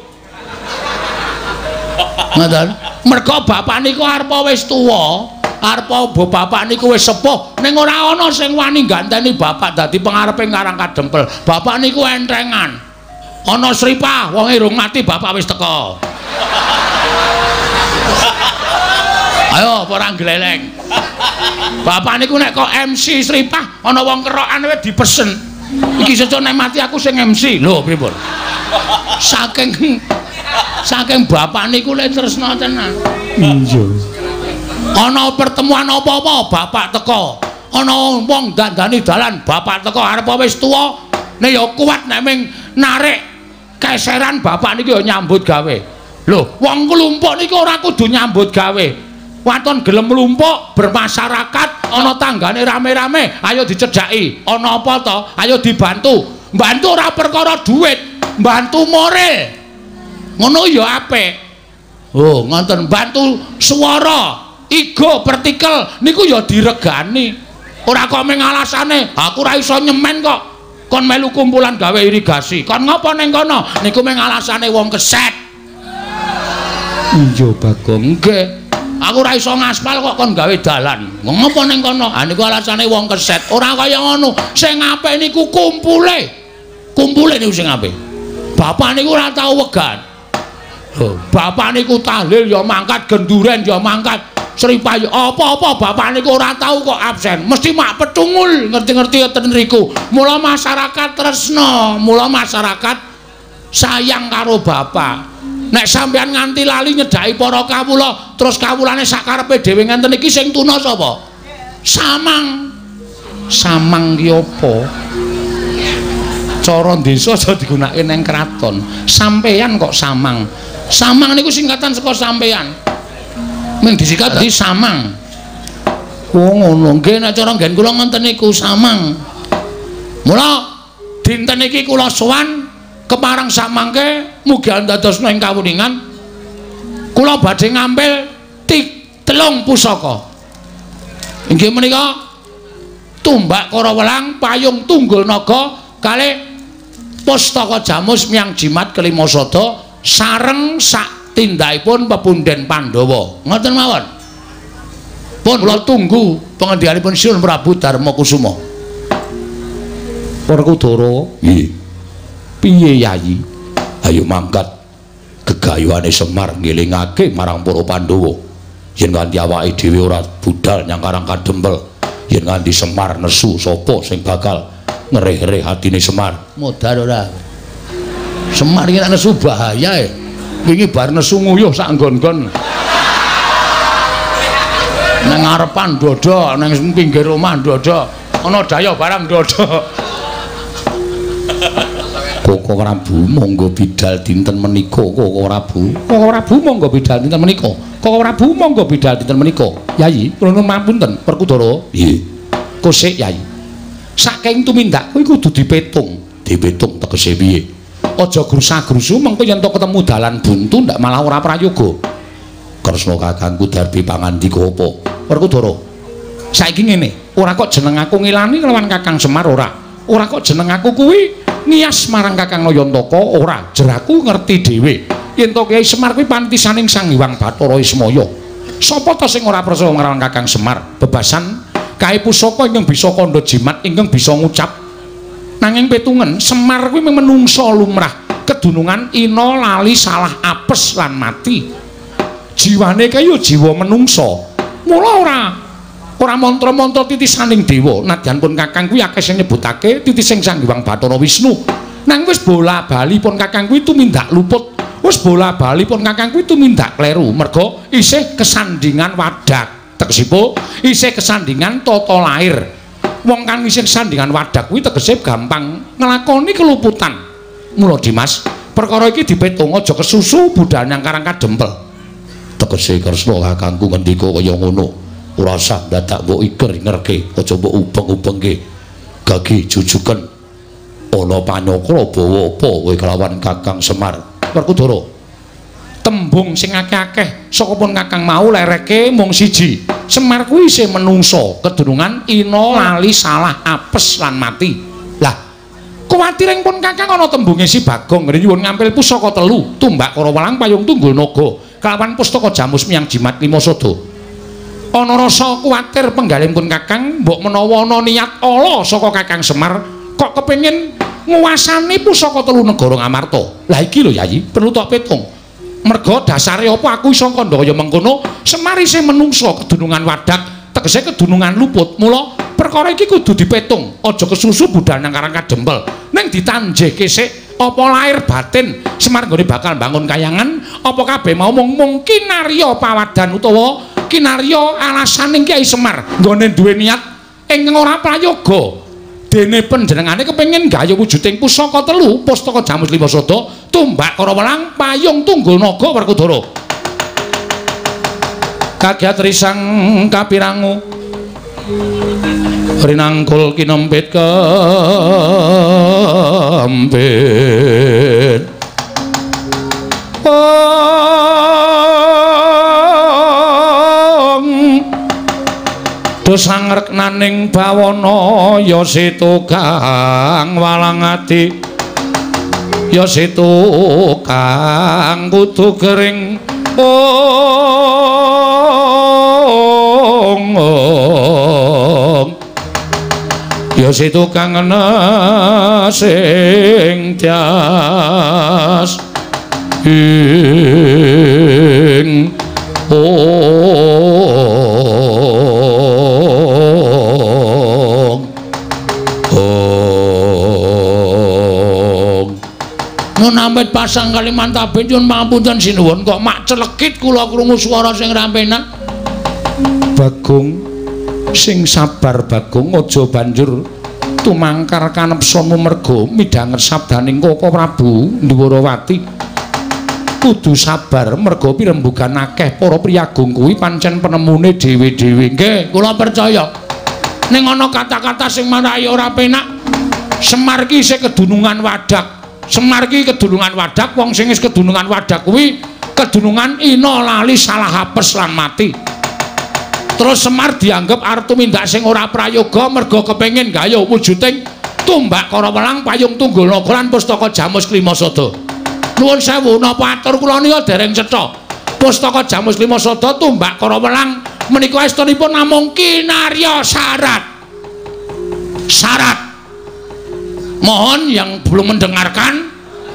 Ngoten. Merga bapak niku arepa wis tuwa, arepa bapak niku wis sepuh, ning ora ana sing wani ganteni bapak dadi pengareping Karang Kadempel. Bapak niku entrengan. Ana sripah, wong irung mati bapak wis teka. Ayo ora gleleng. Bapak niku nek kok MC sripah ana wong kerokan wis dipesen. Iki sesuk nek mati aku sing MC. Lho pripun? Saking bapak niku le tresna tenan. Iya. Ana pertemuan apa-apa bapak teka. Ana wong dandani dalan bapak teka arep wis tuwa. Nek ya kuat nek ming narik keseran bapak niku ya nyambut gawe. Lho, wong klumpuk niku ora kudu nyambut gawe. Waton gelem mlumpuk bermasyarakat ana tanggane rame-rame ayo dicedhaki ana apa to ayo dibantu mbantu ora perkara duit mbantu moral ngono ya apik oh ngoten mbantu swara ego partikel niku ya diregani ora kok meng alasane aku ora iso nyemen kok kon melu kumpulan gawe irigasi kon ngopo ning kono niku meng alasane wong keset iya Bagong nggih aku ora iso ngaspal kok kon gawe dalan. Ngopo ning kono? Ha niku alasane wong keset. Ora kaya ngono. Sing apik niku kumpule. Kumpule niku sing apik. Bapak niku ora tau wegan. Lho, bapak niku tahlil ya mangkat, genduren ya mangkat. Sripah apa-apa bapak niku ora tau kok absen. Mesti mak petungul ngerti-ngerti ten riku. Mula masyarakat tresna, mula masyarakat sayang karo bapak. Nek sampean nganti lali nyedhaki para kawula, terus kawulane sakarepe dhewe ngenten iki sing tuna sapa? Samang. Samang ki apa? Cara desa aja digunakake ning kraton. Sampeyan kok samang. Samang niku singkatan saka sampeyan. Ming disikat dadi samang. Oh ngono. Nggih nek cara nggen kula ngenten niku samang. Mula dinten iki kula sowan keparang samangke mugi andadosna ing kawuningan kula badhe ngambil 3 pusaka inggih menika tumbak Karawelang payung tunggul naga kalih pustaka Jamus miang jimat kelima sada sareng sak tindhaipun pepunden Pandhawa ngoten mawon pun kula tunggu pengendikanipun Siun Prabu Darmakusuma Werkudara nggih piye Yayi ayo mangkat gegayuhane Semar ngelingake marang para Pandhawa yen nganti awake dhewe ora budal nyang Karang Kadempel yen nganti Semar nesu sapa sing bakal ngereh-reh atine Semar modar ora Semar iki nesu bahaya Wingi bar nesu nguyuh sak nggon-nggon. Nang ngarepan dodo, nang pinggir omah dodo. Ana daya barang dodo. Koko Prabu monggo bidal dinten menika Koko Prabu. Koko Prabu monggo bidal dinten menika. Koko Prabu monggo bidal dinten menika. Yayi, kula nuwun pamunten Perkudara.
Nggih.
Kosek Yayi. Saking tumindak kuwi kudu dipetung.
Dipetung tegese piye?
Aja grusa-grusu mengko yen to ketemu dalan buntu ndak malah ora prayoga.
Kresna kakangku darbi pangandika apa?
Perkudara. Saiki ngene, ora kok jeneng aku ngilani kelawan Kakang Semar ora. Ora kok jeneng aku kuwi ngias marang Kakang Nayantaka ora. Jeraku ngerti dhewe yen to Kyai Semar kuwi pantisaning Sang Hyang Bathara Ismaya. Sapa to sing ora percaya marang Kakang Semar? Bebasan kae pusaka ingkang bisa kandha jimat ingkang bisa ngucap. Nanging petungen Semar kuwi menungsa lumrah, kedunungan ina lali salah apes lan mati. Jiwane kae ya jiwa menungsa. Mula ora mantra-mantra titisaning dewa. Nadyan pun Kakang kuwi akeh sing nyebutake titising Sang Hyang Bathara Wisnu. Nang wis bola-bali pun Kakang kuwi tumindak luput. Wis bola-bali pun Kakang kuwi tumindak kleru. Merga isih kesandingan wadak. Tegesipun isih kesandingan tata lair. Wong kang isih kesandingan wadak kuwi tegese gampang nglakoni keluputan. Mula Dimas, perkara iki dipetung aja kesusu budal nyang karang kadempel.
Tegese Kresna kakangku ngendika kaya ngono. Ora usah dadak mbok iker-ingerke, aja mbok ubeng-ubengke. Gagi jujuken ana panyakra bawa apa kowe kelawan Kakang Semar.
Perkudara. Tembung sing akeh-akeh saka pun Kakang mau lereke mung siji. Semar kuwi isih menungsa, kedunungan ina lali salah apes lan mati. Lah, kuwatiring pun Kakang ana tembunge si Bagong nyuwun ngampil pusaka telu, tumbak kara welang payung tunggul naga, kelawan pustaka jamus miyang jimat lima sada. Ana rasa kuwatir penggalipun Kakang mbok menawa ana niat ala saka Kakang Semar kok kepengin nguwasani pusaka telu negara Ngamarta. Lah iki lho Yayi, perlu tok petung. Merga dasare apa aku iso kandha kaya mengkono, Semar isih menungsa kedunungan wadak, tegese kedunungan luput. Mula perkara iki kudu dipetung, aja kesusu budal nang karang kadempel. Ning ditanjehke sik apa lahir batin Semar nggone bakal bangun kayangan, apa kabeh mau mung kinarya pawadan utawa kinarya alasaning Kyai Semar nggone duwe niat ingkang ora prayoga. Dene panjenengane kepengin gaya wujuding pusaka telu, pustaka jamus lima sada, tumbak kara welang, payung tunggul naga Werkudara. Kagiat risang kapirangu rinangkul kinempit kempit. Dosa ngreknaning bawana ya setu kang walang ati ya setu kang kudu kering ya setu kang ana sing tias ing Namit pasang Kalimantaben nyuwun pangapunten sinuwun kok mak celekit kula krungu swara sing rampenan. Bagong sing sabar Bagong aja banjur tumangkar kanepsana merga midhanget sabdaning Koko Prabu Ndwarawati. Kudu sabar merga pirembugan akeh para priyagung kuwi pancen penemune dhewe-dhewe. Nggih, kula percaya. Ning ana kata-kata sing marai ora penak. Semar ki isih kedunungan wadak. Semar ki kedunungan wadak, wong sing wis kedunungan wadak kuwi kedunungan ina lali salah apes lan mati. Terus Semar dianggep arep tumindak sing ora prayoga merga kepengin gaya wujuding tumbak kara welang payung tunggul naga lan pustaka jamus lima sada. Nuwun sewu napa atur kula nika dereng cetha. Pustaka jamus lima sada tumbak kara welang menika estunipun namung kinarya syarat. Syarat. Mohon yang belum mendengarkan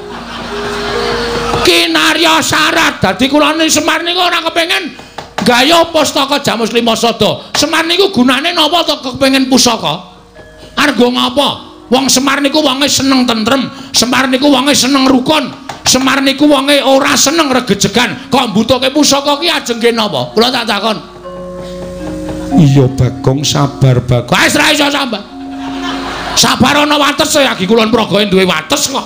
kinarya syarat. Dadi kula Semar niku ora kepengin gaya pustaka jamus lima sada. Semar niku gunane napa to kepengin pusaka? Arga ngapa? Wong Semar niku wonge seneng tentrem, Semar niku wonge seneng rukun. Semar niku wonge ora seneng regejegan, kok mbutuhke pusaka ki ajeng ki napa? Kula tak takon. Iya Bagong sabar Bagong. Wis ra iso sabar. Sabar ana wates ya iki kulon praga duwe wates kok.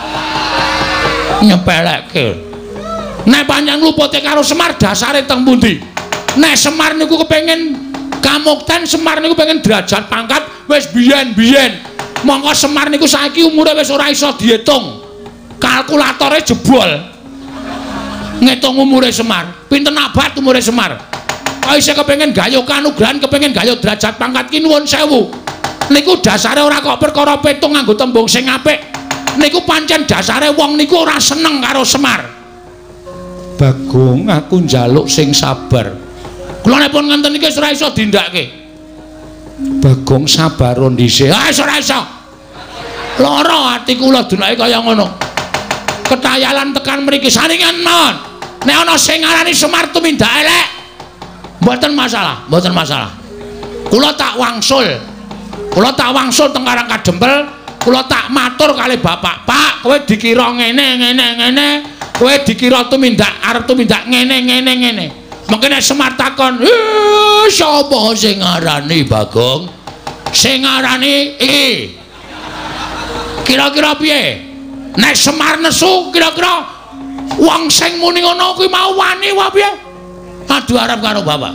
Nyepelekke. Nek pancen lupute karo Semar dasare teng pundi? Nek Semar niku kepengin kamukten, Semar niku pengen derajat pangkat wis biyen-biyen. Mongko Semar niku saiki umure wis ora iso diitung. Kalkulatore jebol. Ngitung umure Semar. Pinten abad umure Semar? Kok isih kepengin gayuh kanugrahan, kepengin gayuh derajat pangkat ki nuwun sewu. Niku dasare ora kok perkara petung nganggo tembung sing apik. Niku pancen dasare wong niku ora seneng karo Semar. Bagong, aku njaluk sing sabar. Kula nek pun ngenten iki ora iso dindakke. Bagong sabar dhisik. Ah ora iso. Lara ati kula dunake kaya ngono. Ketayalan tekan mriki saringan mawon. Nek ana sing ngarani Semar tumindak elek, mboten masalah, mboten masalah. Kula tak wangsul. Kula tak wangsul teng Karang Kadempel, kula tak matur kali bapak, "Pak, kowe dikira ngene. Kowe dikira tumindak arep tumindak ngene. Mengko nek Semar takon, "Sapa sing ngarani Bagong?" Sing ngarani iki. Kira-kira piye? Nek Semar nesu kira-kira wong sing muni ngono kuwi mau wani wae piye? Adu arep karo bapak.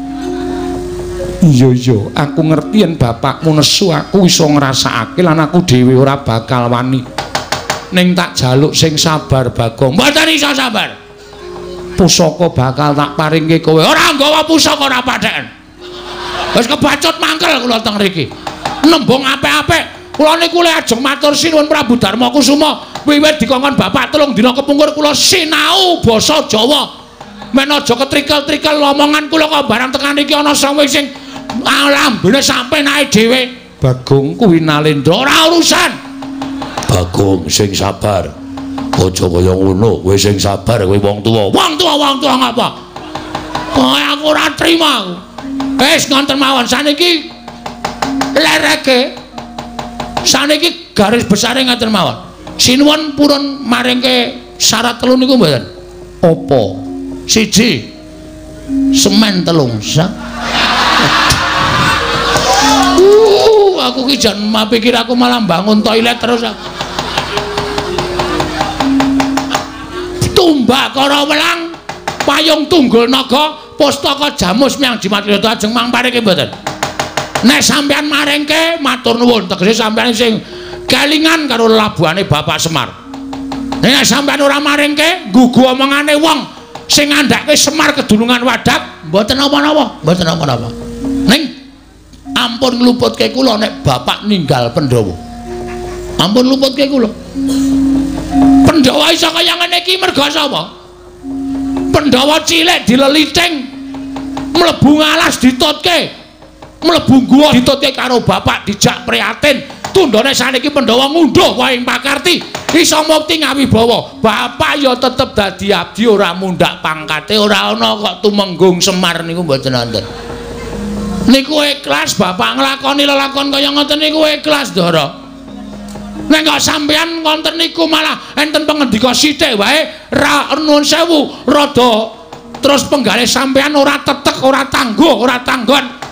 Iya, aku ngerti yen bapakmu nesu aku iso ngrasakake lan aku dhewe ora bakal wani. Ning tak jaluk sing sabar Bagong. Mboten iso sabar. Pusaka bakal tak paringke kowe. Ora nggawa pusaka ora padheken. Wis kebacut mangkel kula teng mriki. Nembung apik-apik. Kula niku le ajeng matur sinuwun Prabu Darmakusuma. Wiwit dikongkon bapak 3 dina kepungkur kula sinau basa Jawa. Men aja ketrikel-trikel omongan kula kok barang tekan iki ana sing alambene sampe naik dhewe. Bagong kuwi nalendra ora urusan. Bagong sing sabar. Aja kaya ngono, kowe sing sabar kowe wong tuwa. Wong tuwa ngapa? Kok aku ora trima. Wis ngonten mawon saniki lereke. Saniki garis besare ngaten mawon. Sinuwun purun maringke syarat 3 niku mboten. Apa? 1. Semen 3 sak. Aku ki jan mapikir aku malah bangun toilet terus. Tumbak kara welang, payung tunggul naga, pustaka jamus miyang Jimatryata ajeng mangpareke mboten. Nek sampean maringke matur nuwun, tegese sampean sing kelingan karo labuhane Bapak Semar. Nek sampean ora maringke, nggugu omongane wong sing ngandhake Semar kedulungan wadak, mboten apa-apa, mboten apa-apa. Ning ampun ngluputke kula nek Bapak ninggal Pandhawa. Ampun ngluputke kula. Pandhawa iso kaya ngene iki merga sapa? Pandhawa cilik dileliting, mlebu ngalas ditutke. Mlebu guwa ditutke karo bapak dijak prihatin. Tundhone saniki Pandhawa ngunduh wae ing pakarti iso mukti ngawibawa. Bapak ya tetep dadi abdi ora mundhak pangkate, ora ana kok tumenggung Semar niku mboten wonten. Niku ikhlas bapak nglakoni lelakon kaya ngoten niku ikhlas, Ndara. Nek kok sampeyan wonten niku malah enten pengendika sithik wae ra nuwun sewu rada terus penggale sampeyan ora tetek, ora tangguh, ora tanggon.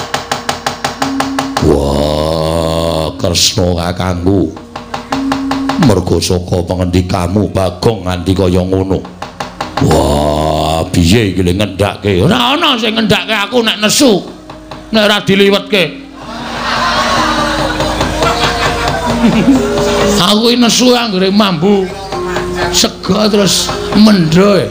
Wah, Kresna kakangku. Mergo saka pengendikamu Bagong nganti kaya ngono. Wah, piye iki le ngendhake? Ora ana sing ngendhake aku nek nesu. Nek ora diliwetke. Aku iki nesu anggere mambu. Sega terus mendho.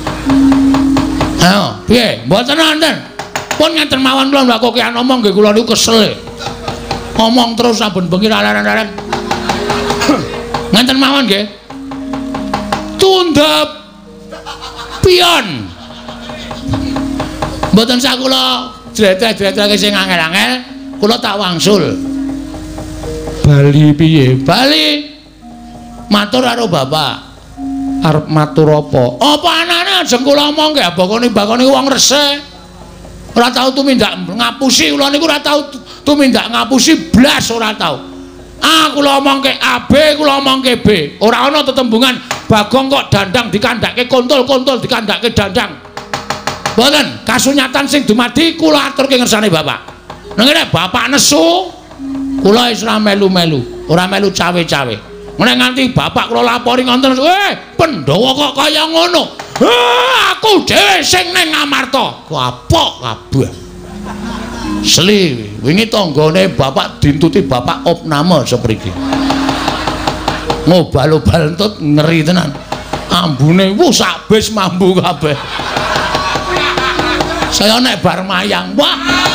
Ayo, piye? Mboten wonten. Pun ngenten mawon kula mlakuke omong nggih kula niku kesel. Ngomong terus saben bengi laren-laren. Ngenten mawon nggih. Tundhep pion. Mboten sak kula jret-jret sing angel-angel, kula tak wangsul. Bali piye? Bali. Matur karo bapak. Arep matur apa? Apa anane ajeng kula omong nggih bakone wong resik. Ora tau tumindak ngapusi kula niku ora tau tumindak ngapusi blas ora tau. Ah kula omongke A B, kula omongke B. Ora ana tetembungan Bagong kok dandang dikandhake kontol-kontol dikandhake dandang. Mboten, kasunyatan sing dumadi kula aturke ngersane Bapak. Nengene Bapak nesu, kula wis ora melu-melu, ora melu cawe-cawe. Nek nganti Bapak kula lapori ngonten, Pandhawa kok kaya ngono. Aku dhewe sing ning Ngamarta. Kapok kabeh. Sli, wingi tanggane Bapak dintuti Bapak opname sepriki. Ngobal-obal entut ngeri tenan. Ambune sak bis mambu kabeh. Saya nek bar mayang, wah.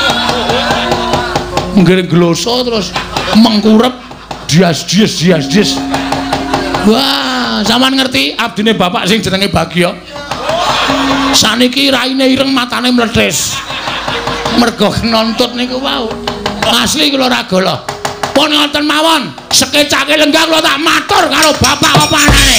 Nggloso terus mengkurep dias. Wah, sampean ngerti abdine Bapak sing jenenge Bagya. Saniki raine ireng matane mledes. Mergo kenontut niku wau. Asli kula ora golo. Pun ngoten mawon, sekecake lenggah kula tak matur karo Bapak apa anane.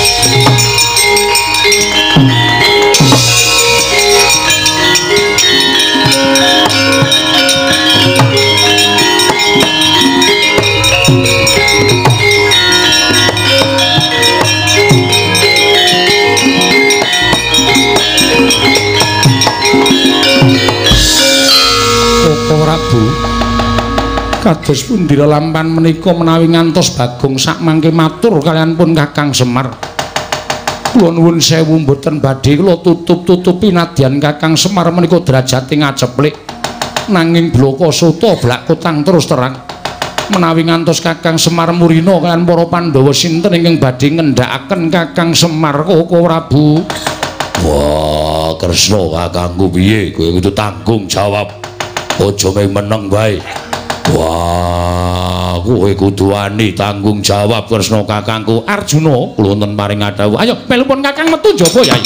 Prabu kados pundi lampahan menika menawi ngantos Bagong sak mangke matur kalian pun Kakang Semar. Kula nuwun sewu mboten badhe kula tutup-tutupi nadyan Kakang Semar menika derajate ngaceplik nanging bloko soto blak kutang terus terang menawi ngantos Kakang Semar murina kalian para Pandhawa sinten ingkang badhe ngendhakaken Kakang Semar Koko Prabu.
Wah, Kresna kakangku piye kowe kudu tanggung jawab. Aja meneng wae. Wah, kowe kudu wani tanggung jawab Kresna kakangku. Arjuna kula wonten paring adhawuh. Ayo melupun Kakang metu jaba Yai.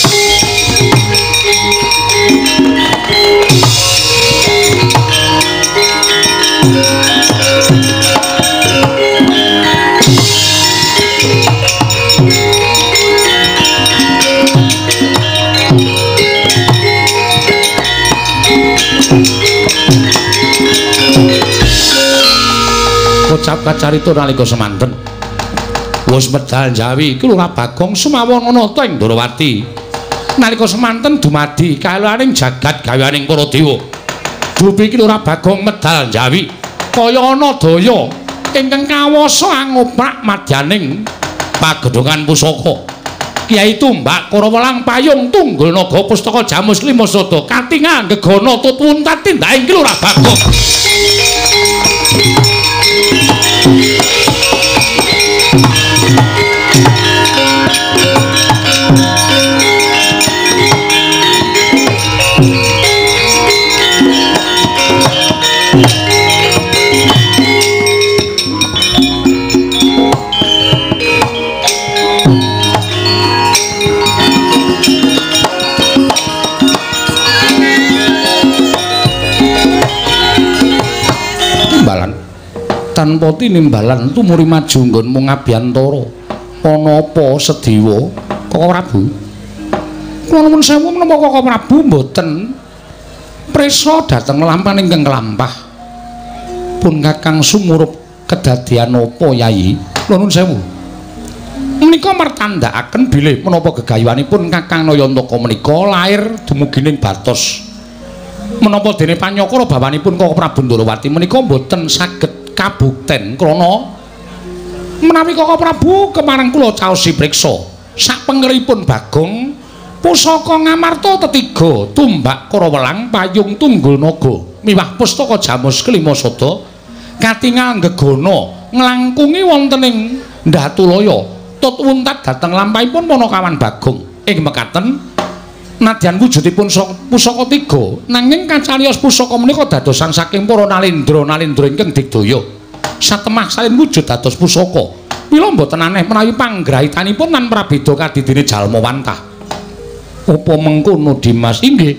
Kocap kacarita nalika semanten wis medal Jawi iki Lurah Bagong sumawon ana ta ing Ndrawati nalika semanten dumadi kalaning jagat gaweaning para dewa dupi iki Lurah Bagong medal Jawi kaya ana daya ingkang kawasa angoprak madyaning pagedhongan pusaka Kyai Tumbak Karawelang Payung Tunggul Naga Pustaka Jamus Lima Sada Katingal Gegana Tutwuntat tindake Lurah Bagong. Tanpa tinimbalan tumuri maju nggonmu ngabiyantara ana apa Sedewa Koko Prabu kula nuwun sewu menapa Koko Prabu mboten prisa dhateng lampahan ingkang kelampah pun Kakang sumurup kedadian apa Yai kula nuwun sewu menika mertandhakaken bilih menapa gegayuhanipun Kakang Nayantaka menika lair dumugining batos menapa dene panyakara bawanipun Koko Prabu Ndrawati menika mboten saged kabukten krana menawi Koko Prabu kemareng kula caosi priksa sapengeripun Bagong pusaka Ngamarta tetiga Tumbak Karawelang Payung Tunggul Naga miwah Pustaka Jamus Kelima Sada katingal gegana nglangkungi wonten ing Ndatulaya Tutwuntat dhateng lampahipun Panakawan Bagong ing mekaten nadyan wujudipun pusaka tiga nanging kacarios pusaka menika dadosan saking para nalindra ingkang digdaya satemah salin wujud dados pusaka mila mboten aneh menawi panggrahitanipun lan prabéda kadidine jalma wantah apa mengkono Dimas inggih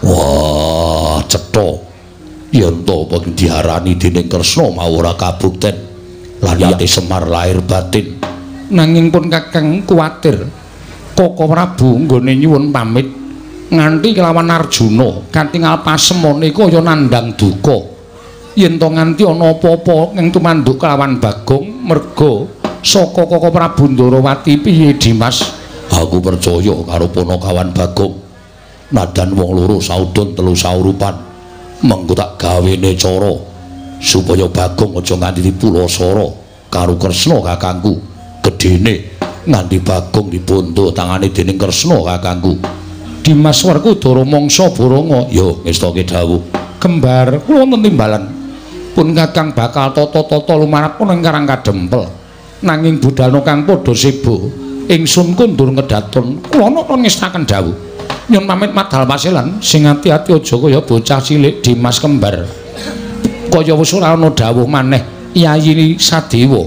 wah cetha yen to ping diarani dening Kresna mau ora kabukten lan Yati Semar lahir batin
nanging pun Kakang kuwatir Koko Prabu nggone nyuwun pamit nganti kelawan Arjuna katingal pasemone kaya nandhang duka yen to nganti ana apa-apa ing tumanduk kelawan Bagong merga saka Koko Prabu Ndarawati piye Dimas?
Aku percaya karo Panakawan Bagong. Nadan wong loro saudon telu saurupan. Mengko tak gawene cara supaya Bagong aja nganti dipulasara karo Kresna kakangku. Gedene nganti Bagong dibondo tangane dening Kresna kakangku.
Dimas Werkudara mangsa Baranga.
Yo wis to dawuh.
Kembar kula wonten timbalan. Pun Kakang bakal tata-tata lumarat ing Karang Kadempel. Nanging budalna kang padha sebo, ingsun kundur ngedaton kula nata ngestaken dawuh. Nyun pamit madhal pasilan sing ati-ati aja kaya bocah cilik Dimas Kembar. Kaya wis ora ana dawuh maneh Yayi Sadewa.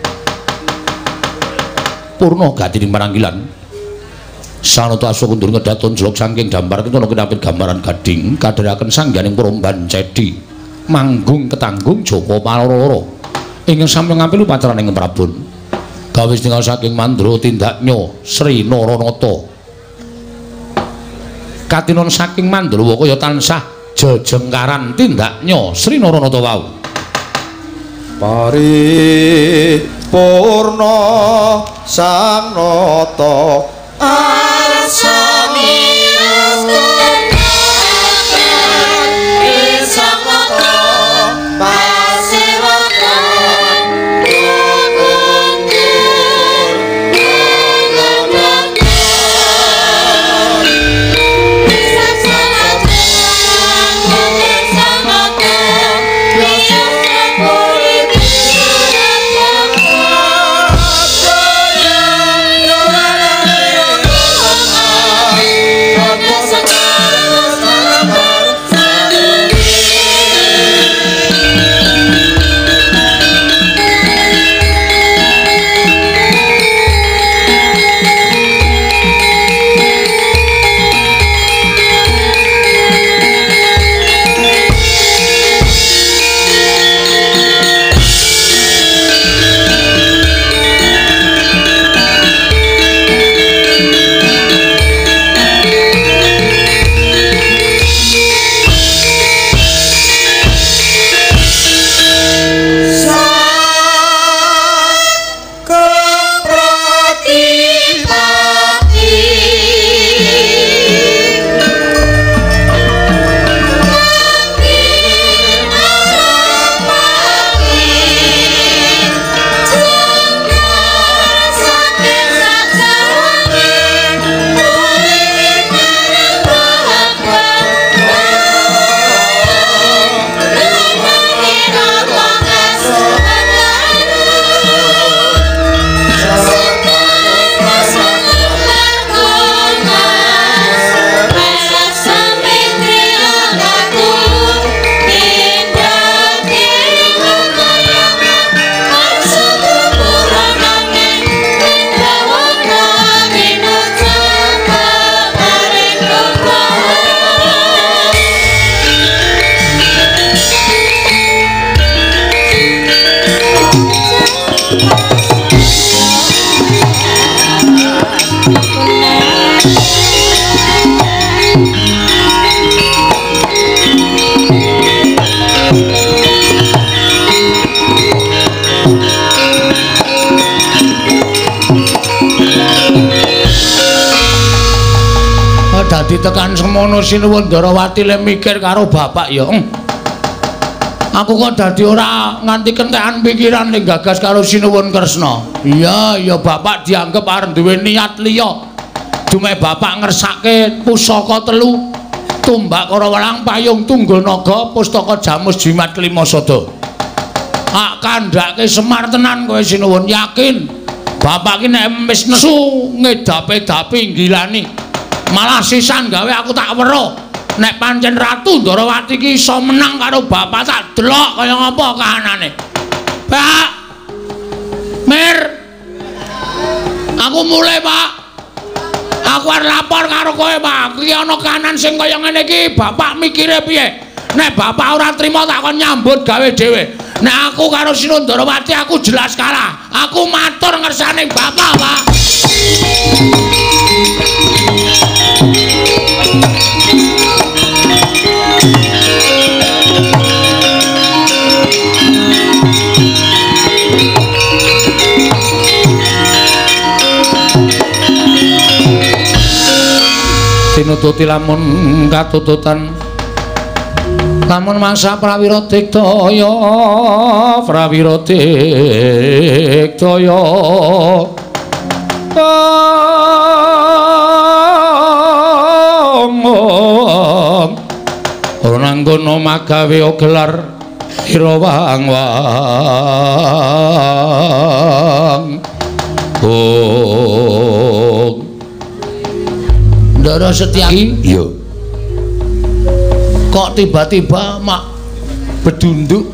Purna gatining maranggilan. Sanata asa kundur ngedaton jelok saking gambar ketono kinapit gambaran gading kadheraken sangganing Promban Cedi manggung ketanggung Japa Paloro ingkang sami ngampil upacaraning Prabon gawis tinggal saking Mandra Tindaknya Sri Naranata katinon saking Mandrawa kaya tansah jejengkaran Tindaknya Sri Naranata wau
paripurna sang nata Arsami
dadi tekan semono Sinuwun Ndarawati le mikir karo bapak ya. Aku kok dadi ora nganti kentekan pikiran ning gagas karo Sinuwun Kresna. Iya, ya bapak dianggep arep duwe niat liya. Dume bapak ngersake pusaka 3, Tumbak Kara Welang Payung Tunggul Naga Pustaka Jamus Jimat Lima Sada. Ak kandhake Semar tenan kowe Sinuwun, yakin bapak ki nek wis nesu ngedape-dapi nggilani. Malah sisan gawe aku tak weruh nek pancen Ratu Ndarawati ki iso menang karo bapak tak delok kaya ngapa kahanane. Pak Mir, aku mulai Pak. Aku arep lapor karo kowe Pak. Ki ana kahanan sing kaya ngene iki bapak mikire piye? Nek bapak ora trima tak kon nyambut gawe dhewe. Nek aku karo Sinuwun Ndarawati aku jelas kalah. Aku matur ngersane bapak Pak. nututi lamun katututan lamun mangsa prawira digdaya ora nanggono magawe gelar irawang-wang Ndara Setyaki
iya
kok tiba-tiba mak bedunduk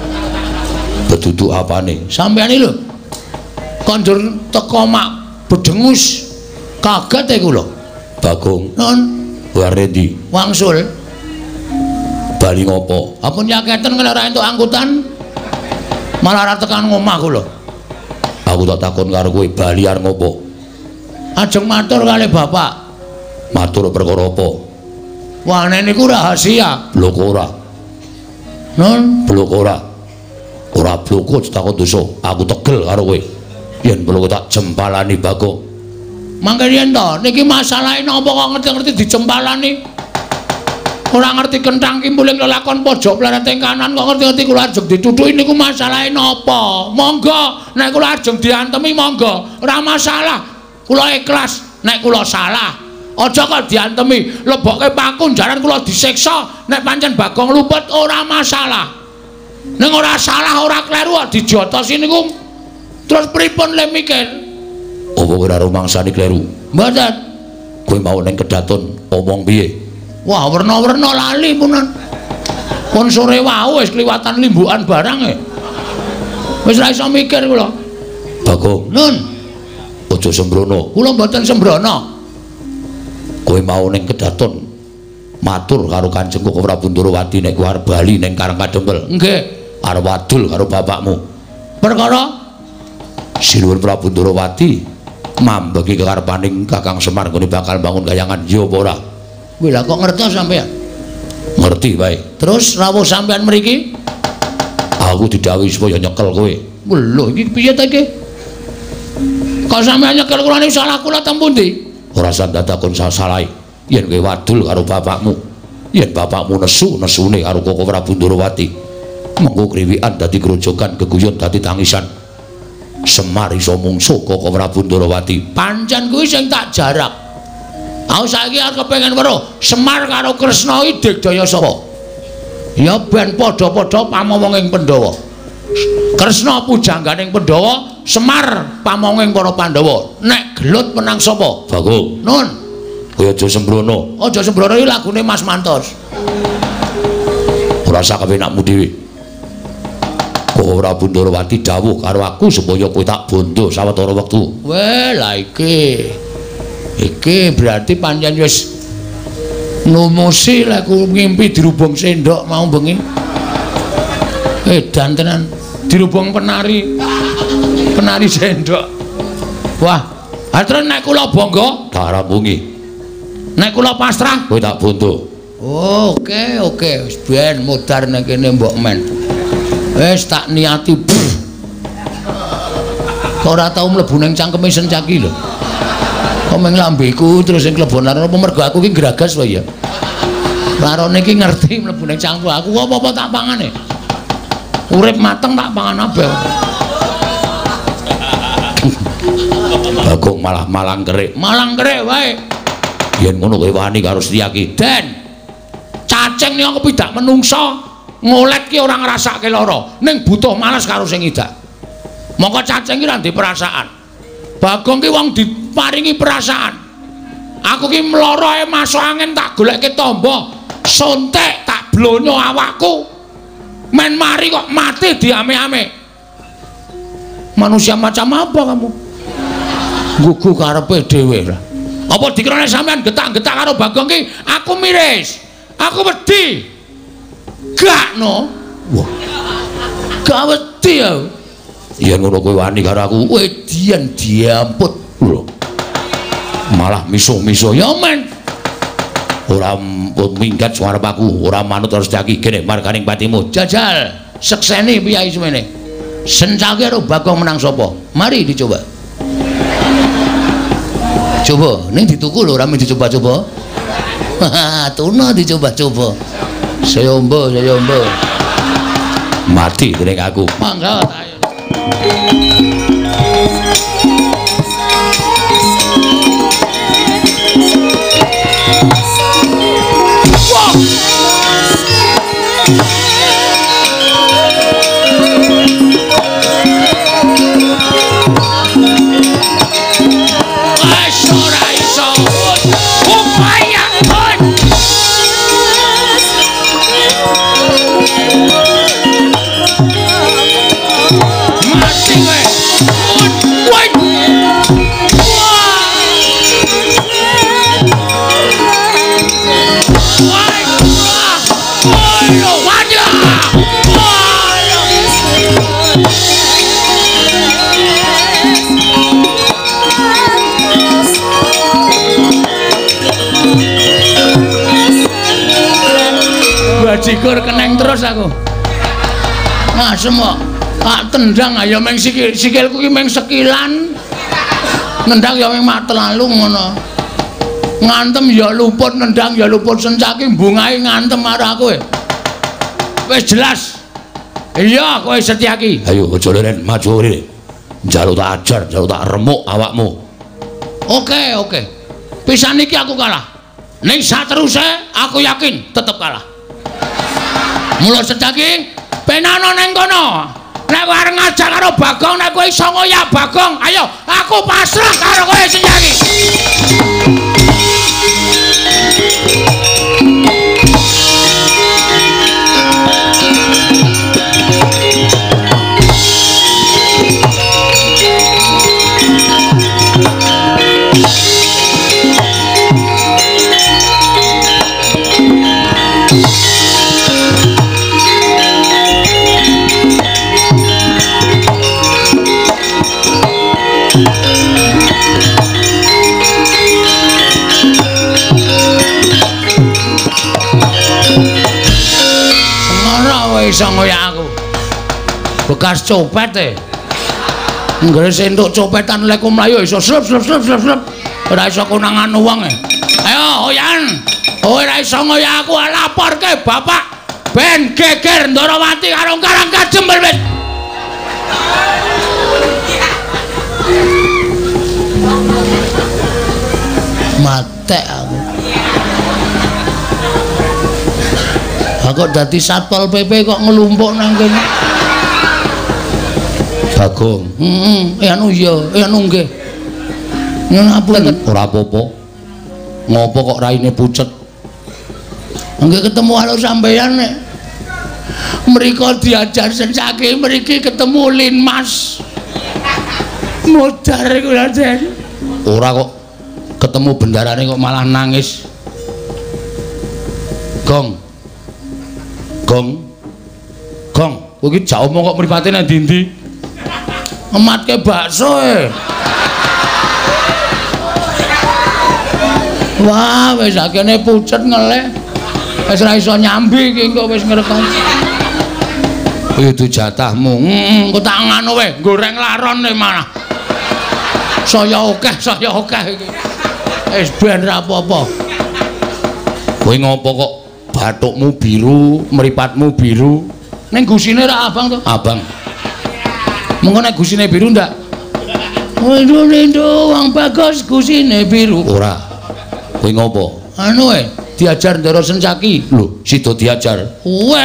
apane
sampeyan iki lho kondur teko mak bedengus kaget e kula
Bagong
non
Warendi
wangsul
bali ngopo
ampun yaketen kena ora entuk angkutan malah ora tekan ngomah kula
aku tak takon karo kowe bali arep ngopo
ajeng matur kali bapak
matur perkara apa
wane niku rahasia
blok ora
non
blok ora bloko takon dosa aku tegel karo kowe yen perlu tak jempalani Bagong
mangke yen to niki masalahe napa kok ngerti-ngerti dijempalani ora ngerti kenthang kimpuling lelakon pojok pleret ing kanan kok ngerti-ngerti kula ajeng ditutuki niku masalahe napa monggo nek kula ajeng diantemi monggo ora masalah kula ikhlas nek kula salah aja kok diantemi lebokke paku jaran kula disiksa nek pancen Bagong luput ora masalah ning ora salah ora kleru kok dijotosi niku terus pripun le mikir
apa kowe ora rumangsani kleru
mboten
kowe mau ning kedaton omong piye
wah werna-werna lali punan pun sore wau wis kliwatan limbukan barang e wis ra iso mikir kula
Bagong
nun
aja sembrono
kula mboten sembrono
kowe mau ning kedaton matur karo Kanjeng Koko Prabu Ndorowati nek kowe arep bali ning Karang Kadempel
nggih
arep wadul karo bapakmu
perkara
Sinuwun Prabu Ndorowati mambeki kekarepaning Kakang Semar nggone bakal bangun kayangan ya apa ora
kowe lha kok ngertos sampean
ngerti bae
terus rawuh sampean mriki
aku didhawuhi supaya nyekel kowe
lho iki piye ta iki kok sampean nyekel kula niku salah kula teng pundi
ora sandatakon salahe yen kowe wadul karo bapakmu yen bapakmu nesune karo Koko Prabu Ndorowati mengko kriwikan dadi grojogan geguyon dadi tangisan Semar iso mungsuh Koko Prabu Ndorowati
pancen kuwi sing tak jarak aku saiki arep kepengin weruh Semar karo Kresna iki digdaya sapa ya ben padha-padha pamomonging Pandhawa Kresna pujangganing Pandhawa Semar pamonging para Pandhawa nek gelut menang sapa
Bagong
nun
kowe aja sembrono
iki lagune Mas Mantos
ora sak kepenakmu dhewe Koko Prabu Ndorowati dawuh karo aku supaya kowe tak bondo sawetara wektu
weh lah iki berarti pancen wis numusi lek ngimpi dirubung sendok mau bengi edan tenan dirubung penari sendok wah terus nek kula bangga
tak rampungi
nek kula pasrah
kowe tak bondo
oke wis ben mudar nek kene mbok men wis tak niati kok ora tau mlebu ning cangkeme Sencaki lho kok meng lambeku terus sing klebonan apa mergo aku ki gragas wae ya larone iki ngerti mlebu ning cangku aku apa-apa tak pangane urip mateng tak pangan abel
Bagong malah malang kerik
wae
yen ngono kowe wani karo Setyaki
den cacing ning kepidak menungsa ngolet ki ora ngrasake lara ning butuh males karo sing idak mongko cacing ki ra ndek perasaan Bagong ki wong diparingi perasaan aku ki mloro ae masuk angin tak goleke tombo sontek tak blonyo awakku men mari kok mati diame-ame manusia macam apa kamu gugu karepe dhewe apa dikira sampean getak-getak karo Bagong ki aku miris aku wedi gak no wah gak wedi ya
yen ngono kowe wani karo aku
wedian diamput
lho malah misuh-misuh
ya men
ora minggat suara aku ora manut terus Setyaki kene marganing patimu
jajal sekseni piyai semene Sencaki karo Bagong menang sapa mari dicoba ning dituku lho ora dicoba-coba
Tuna dicoba-coba. Sayombo. Mati dening aku.
Mangga ayo. Bajigur keneng terus aku. Ngasem kok. Tak tendang ayo meng sikilku ki meng sekilan. Nendang ya meng mat lalu ngono. Ngantem ya luput, nendang ya luput, sencaki bungahe ngantem karo aku. Wis jelas. Iya kowe Setyaki.
Ayo aja leren maju rene. Njaluk tak ajar, njaluk tak remuk awakmu.
Oke. Pisan iki aku kalah. Ning sateruse aku yakin tetep kalah. Mula Setyaki penano ning kono. Nek kowe arep ngajak karo Bagong, nek kowe iso ngoyak Bagong, ayo aku pasrah karo kowe Setyaki. Iso ngoyak aku. Bekas copet e. Nggres entuk copetan lek mlayu iso slep. Ora iso konangan wong e. Ayo Hoyan. Ora iso ngoyak aku laporke bapak ben geger Ndarawati karo Karang Kajembel wis. Matek aku. Kok dadi Satpol PP kok ngelumpuk nang kene.
Bagong.
Anu nggih. Nyuwun apunten.
Ora apa-apa. Ngopo kok raine pucet?
Nggih ketemu karo sampeyan nek. Mriko diajar Setyaki, mriki ketemu Linmas. Modar iku lho, Den.
Ora kok ketemu bendarane kok malah nangis. Gong, kowe iki jak omong kok mripate nang ndi-ndi?
Ematke bakso e. Wah, wis akene pucet ngeleh. Wis ora iso nyambi iki engko wis ngrekon.
Kuwi itu jatahmu.
Engko tak ngono wae, goreng laron e malah. Saya akeh iki. Wis ben ra apa-apa.
Kowe ngopo kok bathukmu biru, mripatmu biru?
Ning gusine ra abang to?
Abang.
Mengko nek gusine biru ndak? Lindung wong bagus gusine biru.
Ora. Kowe ngopo?
Anu diajar Ndara Setyaki.
Lho, sida diajar.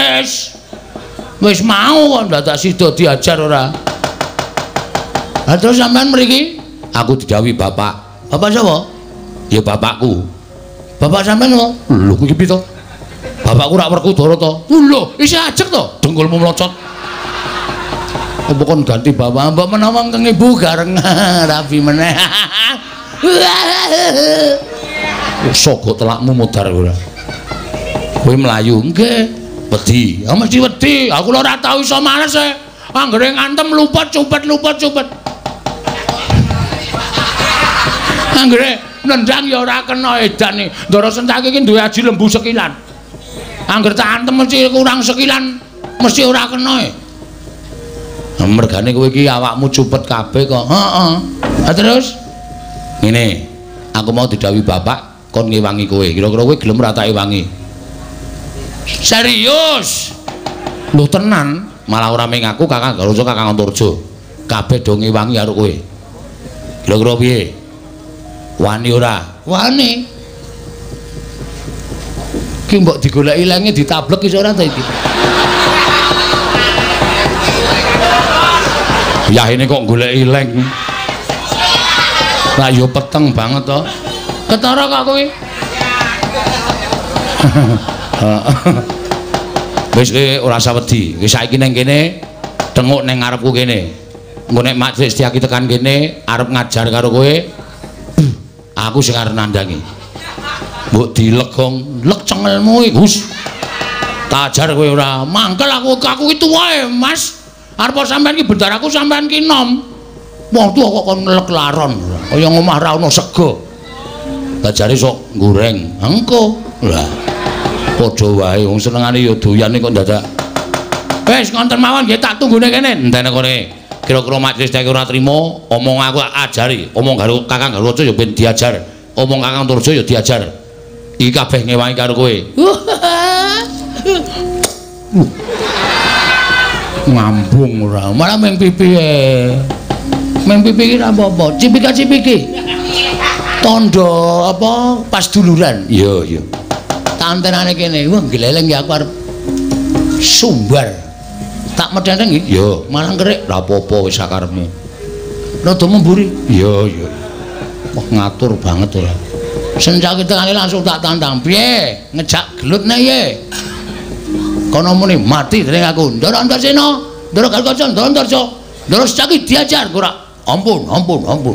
Wis mau kok ndak tak sida diajar ora. Lah terus sampean mriki?
Aku didhawuhi bapak.
Bapak sapa?
Ya bapakku.
Bapak sampean apa?
Lho kuwi piye to? Bapakku rak Werkudara to.
Lho, isih ajeg to?
Dengkulmu mlocot.
Apa kon ganti bapak mbok menawa keng ibu gareng rabi meneh.
Sogo telakmu mudar ora. Kowe mlayu nggih. Wedi.
Ya mesti wedi. Aku ora tau iso males e. Anggere ngantem luput cupet. Anggere nendang ya ora kena edan iki. Ndara Setyaki iki duwe aji lembu sekilan. Angger tak antem mesti kurang sekilan, mesti ora kena e.
Mergane kowe iki awakmu cupet kabeh kok.
Heeh. Lah terus
ngene, aku mau didhawuhi bapak kon ngewangi kowe. Kira-kira kowe gelem ora tak ewangi? Serius. Lho tenan, malah ora mung aku Kakang Garusa Kakang Antarja. Kabeh do ngewangi karo kowe. Kira-kira piye? Wani ora? Wani. Ki mbok digoleki lenge ditablek iso ora ta iki? Ya ini kok goleki leng. Lah yo peteng banget to. Ketara kok kowe. Wis ora usah wedi. Wis saiki ning kene tenguk ning ngarepku kene. Engko nek Mak Setyaki tekan kene arep ngajar karo kowe. Aku sing arep nandangi. Mbok dilegong, lek cengelmu iki, Gus. Tak ajar kowe ora. Mangkel aku iki tuwae, Mas. Arep sampean iki bendarku sampean ki nom. Wong tuwa kok kon ngelek laron. Kaya ngomah ra ono sego. Bajare sok goreng. Engko. Lah. Padha wae wong senengane ya doyan kok dadak. Wis ngonten mawon nggih tak tunggune kene. Entene kene. Kira-kira majelis iki ora trimo, omong aku ajari. Omong karo Kakang Garusa ya ben diajar. Omong Kakang Antarja ya diajar. Iki kabeh ngewangi karo kowe. Ngambung ora. Malah meng pipi meng pipi iki apa-apa. Cipika-cipiki. Tondo apa pas duluran. Iya, iya. Tantenane kene. Wah, gleleng ya aku arep sumbar. Tak medheng iki. Iya, malah kerik. Lah apa-apa wis sakarepmu. Rada memburi. Iya, iya. Wah, ngatur banget ora. Senjak tengane langsung tak tantang. Piye? Ngejak gelutne ye. Kono muni mati dening aku. Ndara Antarsena, Ndara Garusa, Ndara Antarja. Ndara Setyaki diajar ora. Ampun, ampun, ampun.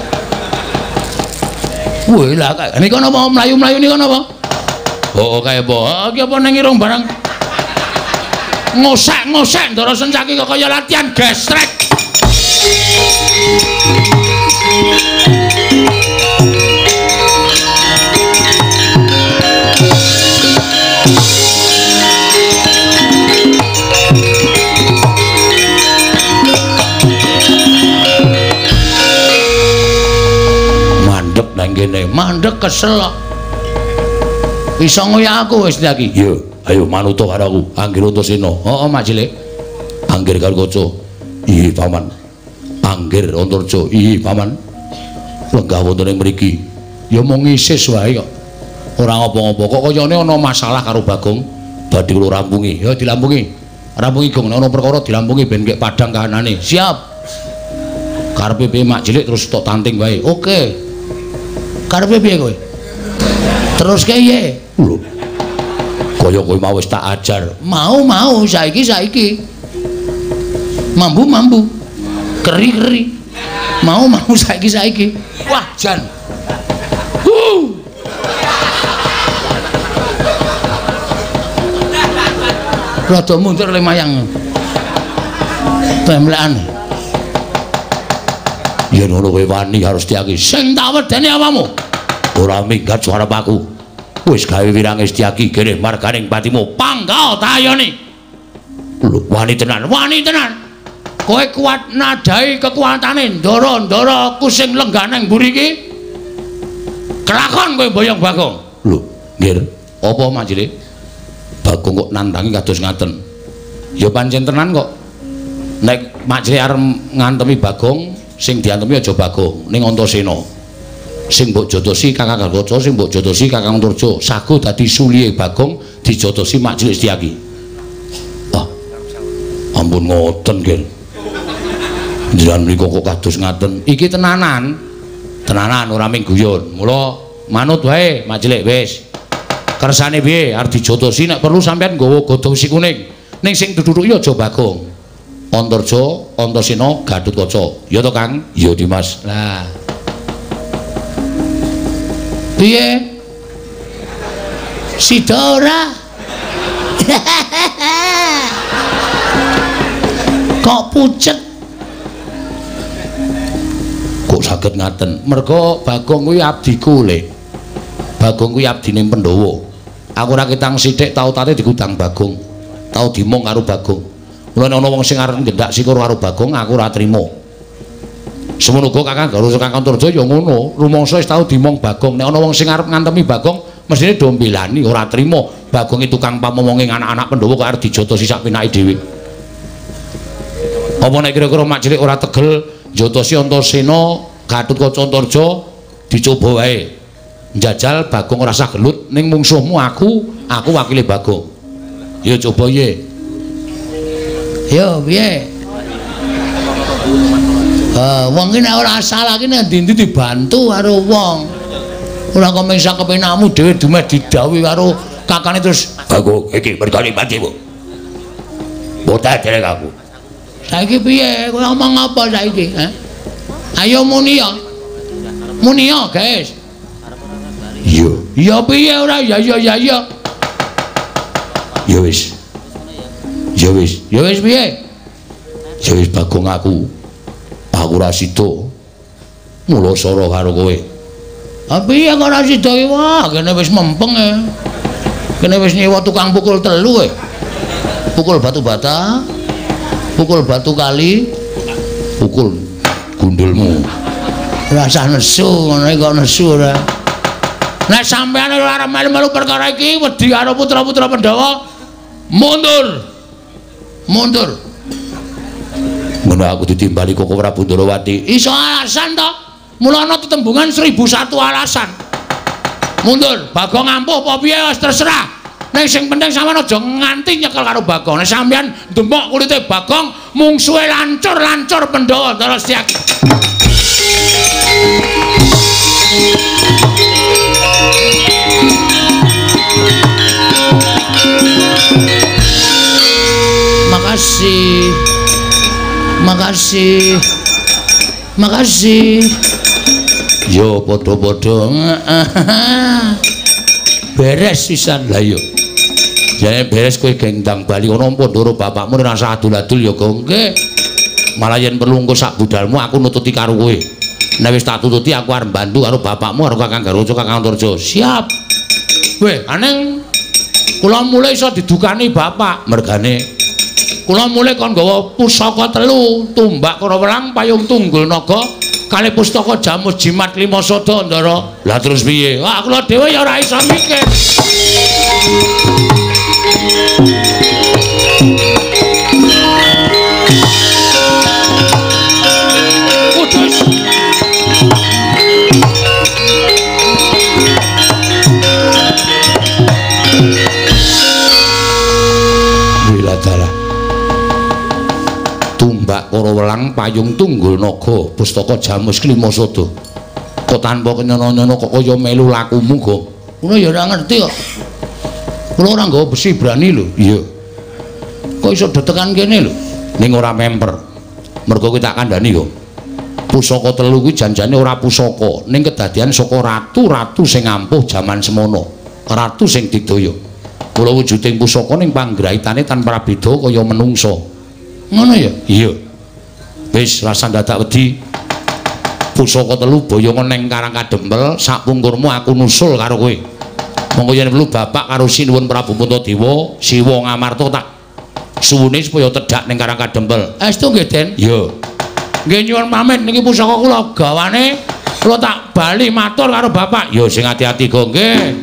Woi lah kae. Nika napa mlayu-mlayu nika napa? Oh, kaya apa? Iki apa nang irung barang? Ngosek-ngosek Ndara Setyaki kok kaya latihan gestrek. Nang kene mandek kesel kok. Iso ngoyak aku wis iki. Yo, ayo manut karo aku. Anggir Antarsena. Heeh, Mak Cilik. Anggir karo kaca. Iya, Paman. Anggir Antarja. Iya, Paman. Lenggah wonten ing mriki. Ya mung ngisis wae kok. Ora apa-apa. Kok kayane ana masalah karo Bagong. Badhe kula rampungi. Ya dilampungi. Rampungi Gong, ana perkara dilampungi ben kek padhang kahanane. Siap. Karepe piye Mak Cilik terus tok tanting wae. Oke. Karepe piye kowe? Terus kaya lho. Kaya kowe mau wis tak ajar. Mau saiki. Mambu. Keri. Mau saiki. Wah, jan. Rada mundur le mayang. Temlekan. Yen ngono kowe wani harus Setyaki. Sing tak wedeni awamu. Ora minggat suarep aku. Wis gawe wirange Setyaki kene marganing patimu panggah tayoni. Lho, wani tenan. Kowe kuat nadai kekuatane ndara-ndara ku sing lenggah nang mburi iki. Kelakon kowe boyong Bagong. Lho, nggih. Apa Mak Cilik? Bagong kok nandangi kados ngaten. Ya pancen tenan kok. Nek Mak Cilik arep ngantemi Bagong sing diantemi aja Bagong ning Antarsena. Sing mbok jotosi Kakang Garusa, sing mbok jotosi Kakang Antarja. Sago dadi sulihe Bagong dijotosi Mak Cilik Setyaki. Ah. Ampun ngoten, Nggih. Njenengan mriku kok kados ngaten. Iki tenanan. Tenanan ora ming guyon. Mula manut wae Mak Cilik wis. Kersane piye arep dijotosi nek perlu sampean nggawa godhong si kuning. Ning sing duduk ya aja Bagong. Antarja, Antarsena, Gatotkaca. Ya to, Kang? Ya, Dimas. Lah. Piye? Sida ora? Kok pucet? Kok saged ngaten? Merga Bagong kuwi abdiku, Lek. Bagong kuwi abdine Pandhawa. Aku ora ketang sithik tau tate digudang Bagong. Tau dimong karo Bagong. Mulane ana wong sing arep ngendak sikar karo Bagong aku ora trima. Semono uga Kakang Garuda Kakang Turja ya ngono. Rumangsa wis tau dimong Bagong nek ana wong sing arep ngantemi Bagong mestine do mbelani ora trima Bagong tukang pamomonge anak-anak Pandhawa kok arep dijotosi sak pinake dhewe. Apa nek kira-kira mak cilik ora tegel jotosi Antasena Gatotkaca Antarja dicoba wae. Njajal Bagong ora usah gelut ning mungsuhmu aku wakile Bagong. Ya coba ye. Yo piye? Wong iki nek ora salah iki nek ndi-ndi dibantu karo wong. Ora kok mengsa kepenakmu dhewe dumeh didhawuhi karo kakane terus Bagong iki mergane patimu. Boten derek aku. Saiki piye? Kowe ngomong apa saiki? Ayo muni ya. Muni ya, guys. Iya. Ya piye ora ya ya ya ya. Ya wis. Ya wis. Ya wis piye? Ya wis Bagong aku ora sida mulasara karo kowe. Ah piye kok ora sida iki wah kene wis mempeng e. Kene wis nyewa tukang pukul 3 kowe. Pukul batu bata, pukul batu kali, pukul gundulmu. Rasa nesu ngono kok nesu ora. Nek sampeyan ora melu-melu perkara iki wedi karo putra-putra Pandhawa mundur. Mundur. Ngono aku ditimbali Koko Prabu Ndarawati. Iso alasan to? Mula ana tetembungan 1001 alasan. Mundur, Bagong ampuh apa piye wis terserah. Nek sing penting sampeyan aja nganti nyekel karo Bagong. Nek sampeyan ndemok kulite Bagong mungsuhe lancur-lancur Pandhawa Ndara Setyaki. Makasih. Yo padha-padha. Beres pisan lah yo. Jane beres kowe gendang bali ana Pandhara bapakmu ora usah adul-adul ya kok nggih. Malah yen perlu engko sak budalmu aku nututi karo kowe. Nek wis tak tututi aku arep bantu karo bapakmu karo Kakang Garuda Kakang Antarja. Siap. Weh, aneng kula mulai iso didukani bapak mergane kula mulai kon gawa pusaka 3 tumbak karo welang payung tunggul naga kali pustaka jamus jimat 5 sada ndara. Lah terus piye? Wah kula dhewe ya ora iso mikir. Putus. Wiladara. Tumbak karo welang payung tunggul naga pustaka jamus 5 sada. Kok tanpa kenyono-nyono kok kaya melu lakumu kok. Kulo ya ora ngerti kok. Kulo ora nggawa besi brani lho. Iya. Kok iso detekan kene lho. Ning ora memper. Mergo kuwi tak kandhani kok. Pusaka 3 kuwi janjane ora pusaka, ning kedadian saka ratu-ratu sing ampuh jaman semono. Ratu sing digdaya. Kula wujuding pusaka ning panggraitane tanpa beda kaya menungsa. Ngono ya? Iya. Wis rasa dadak wedi. Pusaka 3 boyongan ning Karang Kadempel, sak pungkurmu aku nusul karo kowe. Monggo yen perlu bapak karo Sinuwun Prabu Puntadewa, Siwa Ngamarta tak suwune supaya tedhak ning Karang Kadempel. Estu nggih, Den? Iya. Nggih nyuwun pamit niki pusaka kula gawane kula tak bali matur karo bapak. Ya sing ati-ati go nggih.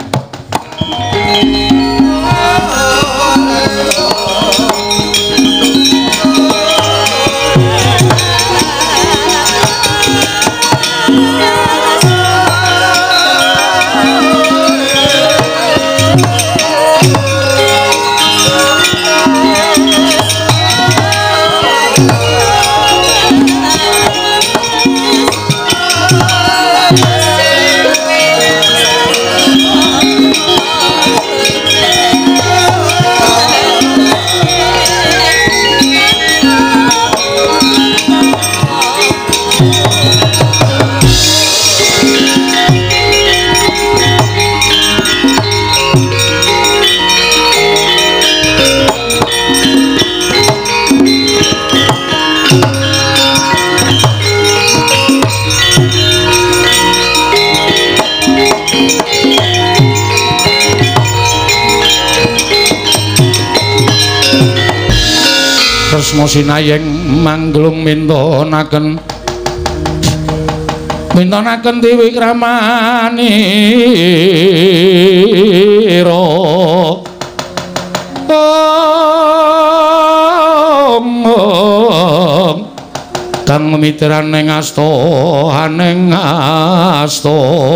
Tresna sinayeng manglung mintonaken
Mintonaken Dewi Kramanira kang mitran ning asta aning asta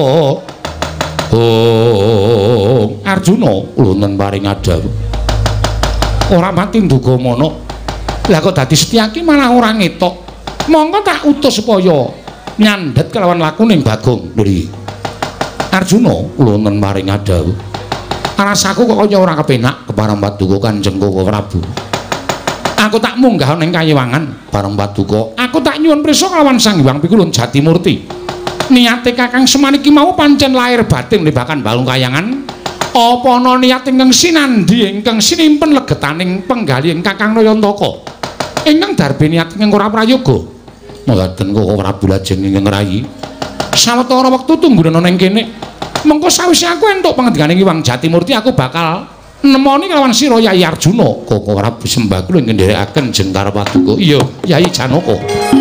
Arjuna ulun paring adhawu ora mati nduga mono lah kok dadi Setyaki malah ora ngetok mongko tak utus supaya nyandhet kelawan lakuning Bagong Nuri Arjuna ulun paring adhawu rasaku kok kaya ora kepenak kepareng paduka Kanjeng Koko Prabu aku tak munggah ning Kayiwangan bareng paduka aku tak nyuwun prisa kelawan Sang Hyang Pikulun Jatimurti niate Kakang Semar iki mau pancen lahir batin nebakan Balung Kayangan apa ana niat ingkang sinandhi ingkang sinimpen legetaning penggalihing Kakang Nayantaka ingkang darbe niat ingkang ora prayoga mboten Koko Prabu lajeng ingkang rayi sawetara wektu tunggunen ana ing kene mengko sawise aku entuk pangendikaning Hyang Jatimurti aku bakal nemoni kelawan sira Yai Arjuna Koko Prabu sembah kula ingkang nderekaken Jentara Paduka iya Yai Janaka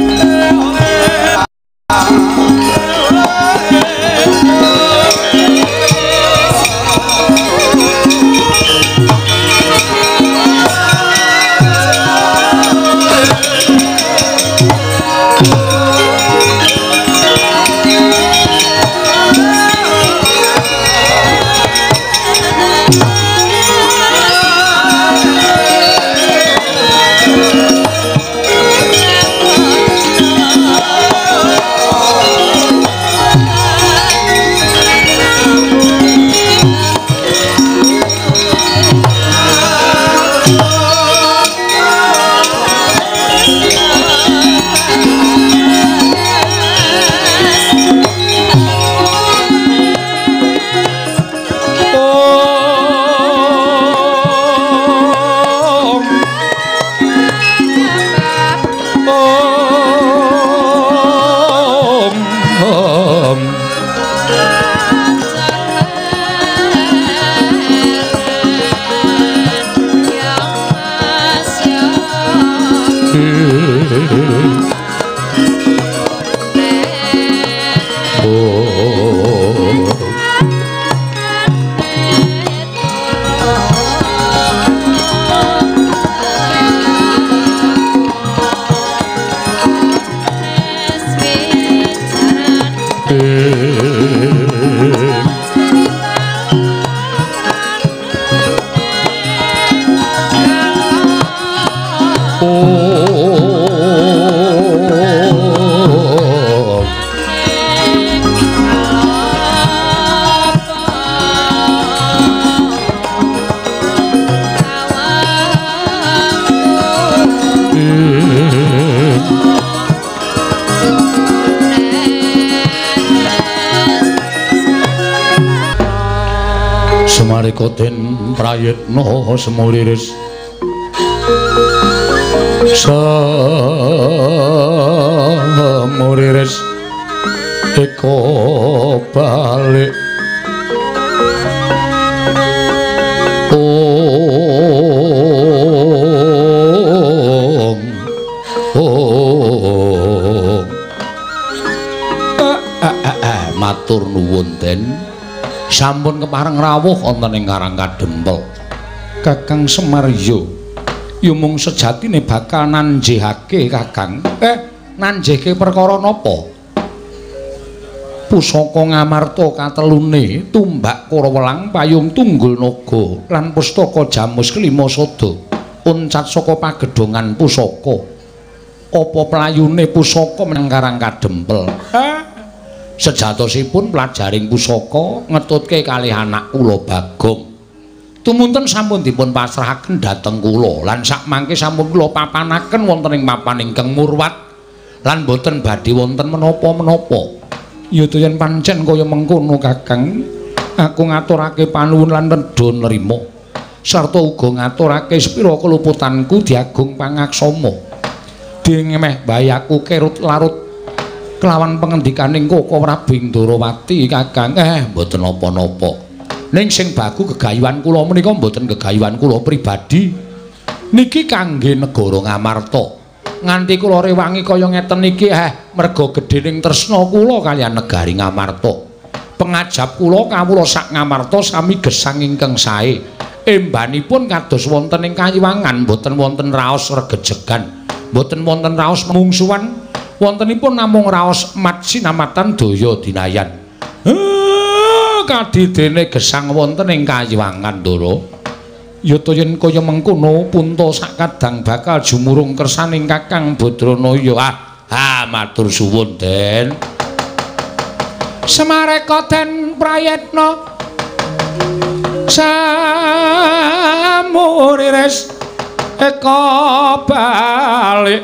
Koten prayitna semuriris semuriris eko balik matur nuwun den sampun kepareng rawuh wonten ing Karang Kadempel Kakang Semar yo mung sejatine bakal nanjihake Kakang nanjihke perkara napa pusaka ngamarta katelune tumbak Kurawelang payung tunggul naga lan pustaka jamus kelima sada uncat saka pagedhongan pusaka apa playune pusaka meneng Karang Kadempel sejatosipun plajaring pusaka ngetutke kalih anak kula Bagong tumunten sampun dipun pasrahaken dhateng kula lan sak mangke sampun kula papanaken wonten ing papan ingkang murwat lan boten badhe wonten menapa-menapa ya to yen pancen kaya mengkono Kakang aku ngaturake panuwun lan nedha nrima sarta uga ngaturake sepira keluputanku diagung pangaksama dingemeh bayaku kerut larut kelawan pengendikaning Koko Prabu Ndarawati Kakang mboten napa-napa ning sing baku gegayuhan kula menika mboten gegayuhan kula pribadi niki kangge negara Ngamarta nganti kula rewangi kaya ngeten iki merga gedhening tresna kula kaliyan negari Ngamarta. Pengajap kula kawula sak Ngamarta sami gesang ingkang sae. Embanipun kados wonten ing Kayiwangan boten wonten raos regejegan, boten wonten raos mungsuhan, wontenipun namung raos mat sinamatan daya dinayan. Kadidene gesang wonten ing Kayiwangan Ndara. Yata yen kaya mengkono punta sakadang bakal jumurung kersaning Kakang Badranaya. Matur suwun Den. Semareka Den Prayetna samuriris eka balik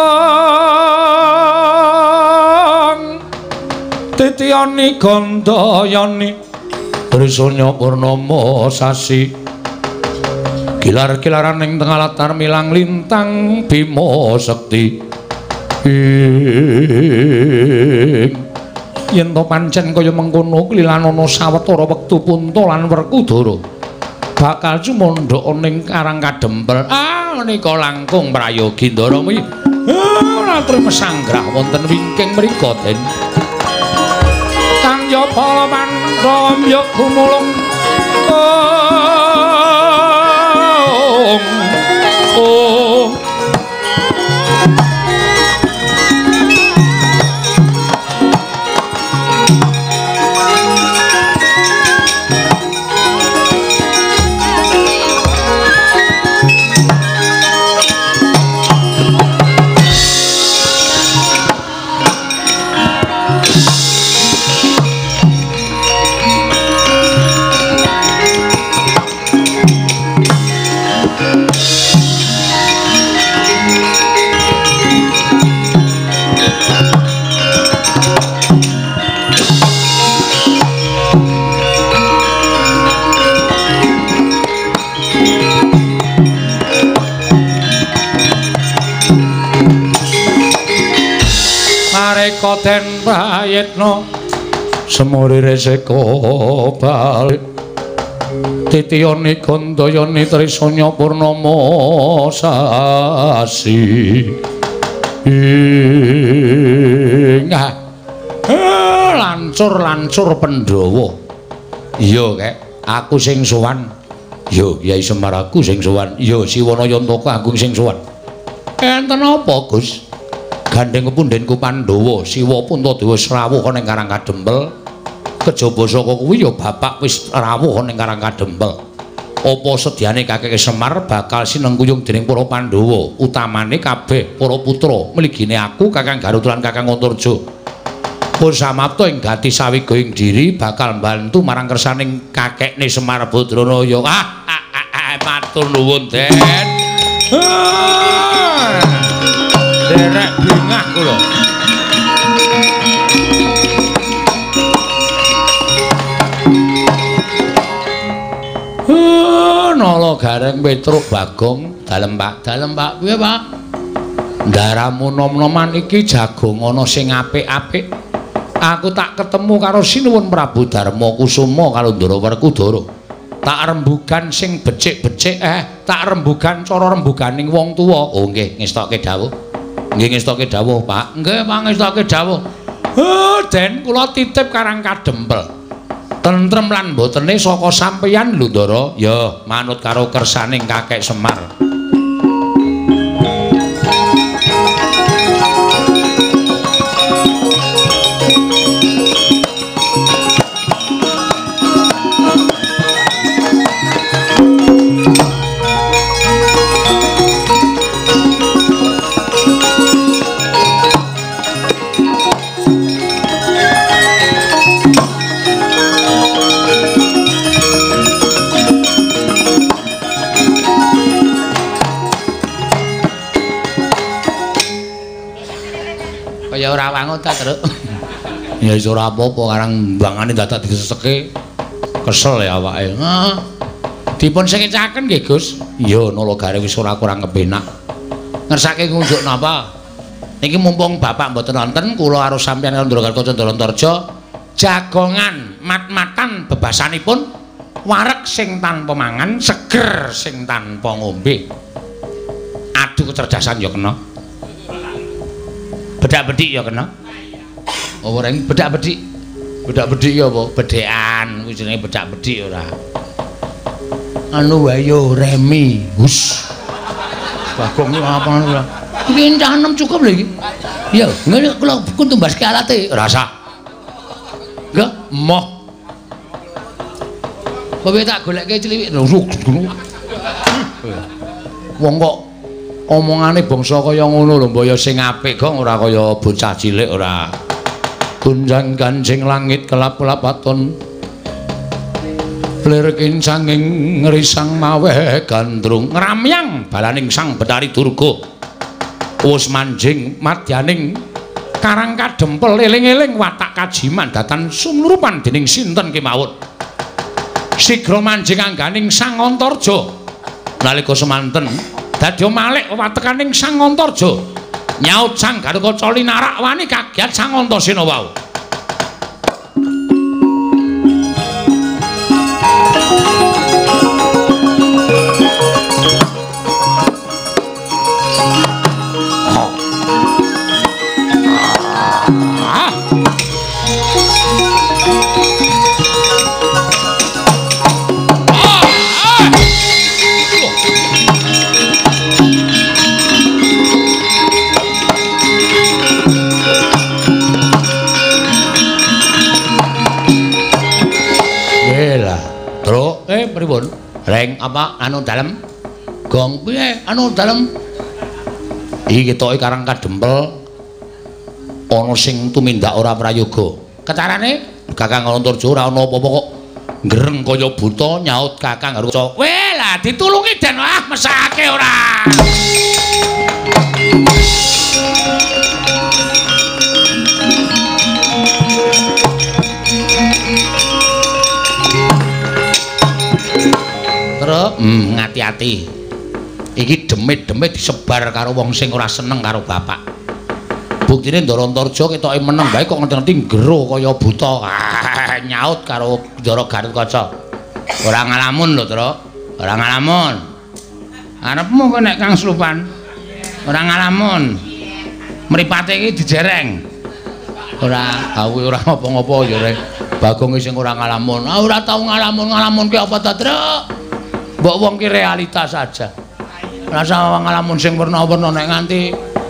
titiyani gandayani trisanya purnama sasi gilar-gilaran ing tengah latar milang lintang Bima Sekti. Yen to pancen kaya mengkono klilanana sawetara wektu Punta lan Werkudara bakal cumandha ning Karang Kadempel. Menika langkung prayogi Ndara mi. Latur mesanggrah wonten wingking mriku Den. Kang Japa Mandra gumulung. Den Prayetna semurire seka balik titiyane gandayane trisanya purnama sasi lancur Pandhawa. Iya kek aku sing sowan. Yo Kyai Semar aku sing sowan. Yo Siwana Yantaka Agung sing sowan. Enten apa Gus? Gandeng kepundenku Pandhawa, Siwa Puntadewa rawuh ning Karang Kadempel. Kejaba saka kuwi ya bapak wis rawuh ning Karang Kadempel. Apa sedyane Kakek Semar bakal sinengkuyung dening para Pandhawa, utamane kabeh para putra, mligine aku Kakang Garut lan Kakang Antarja. Pun samapta ing gati sawiga ing diri bakal mbantu marang kersaning kakekne Semar Badranaya. Matur nuwun Den. Derek bingah kula. Nala Gareng Petruk Bagong, dalem Pak piye Pak? Ndaramu nom-noman iki jagung ana sing apik-apik. Aku tak ketemu karo Sinuwun Prabu Darma Kusuma karo Ndara Werkudara. Tak rembugan sing becik-becik tak rembugan cara rembuganing wong tuwa. Oh nggih, ngestokke dawuh. Nggih ngestokke dawuh, Pak. Nggih, Pak ngestokke dawuh. Den, kula titip Karang Kadempel. Tentrem lan mbotene saka sampeyan lho, Ndara. Ya, manut karo kersaning Kakek Semar.
Ya ora wangun ta, Truk. Ya iso ora apa-apa karang mbangane dadak diseseke. Kesel ya awake. Dipun sengicaken nggih, Gus. Iya, Nala Gareng wis ora kurang kepenak. Ngersake ngunjuk napa? Niki mumpung Bapak mboten wonten, kula arep sampeyan karo Ndara Candra Antarja jagongan mat-matan bebasanipun wareg sing tanpa mangan, seger sing tanpa ngombe. Adu kecerdasan ya kena.
Bedak-bedik ya kena. Apa reng bedak-bedik? Bedak-bedik ya apa? Bedekan, kuwi jenenge bedak-bedik ora. Anu wae yo remi. Hus. Bagong iki apa ora? Iki canem cukup lho iki. Iya, ngene kula kuntumbaske alate. Ora usah. Enggak, moh. Kowe tak goleke ciliwik. Wong kok omongane bangsa kaya ngono lho, mbaya sing apik kok ora kaya bocah cilik ora. Gunjang kancing langit kelap-kelap aton. Lirkin sanging ngrisang maweh gandrung ngramyang balaning sang Betari Durga. Wus manjing madyaning karang kadempel eling-eling watak kajiman datan sumlurupan dening sinten kemawon. Sigra manjing angganing Sang Antarja. Nalika semanten dadi malik watekaning Sang Antarja. Nyaut Sang Garukaca linarak wani kagiat Sang Antasena wau. Pripun? Reng apa anu dalem? Gong piye anu dalem? Iki ketoke karang kadempel ana sing tumindak ora prayoga. Kecarane Kakang Antarja ora ana apa-apa kok ngreng kaya buta nyaut Kakang Garukaca. Weh lah ditulungi den mesake ora. Ngati-ati. Iki demit-demit disebar karo wong sing ora seneng karo bapak. Buktine Ndara Antarja ketoke meneng bae kok ngerti ngero kaya buta. Nyaut karo Ndara Garukaca. Ora ngalamun lho, Tru. Ora ngalamun. Arepmu kok nek Kang Slupan. Ora ngalamun. Mripate iki dijereng. Ora, aku ora apa-apa ya, Rek. Bagong sing ora ngalamun. Ora tau ngalamun-ngalamunke apa ta, Tru? Mbok wong ki realitas saja. Rasa ngalamun sing werna-werna nek nganti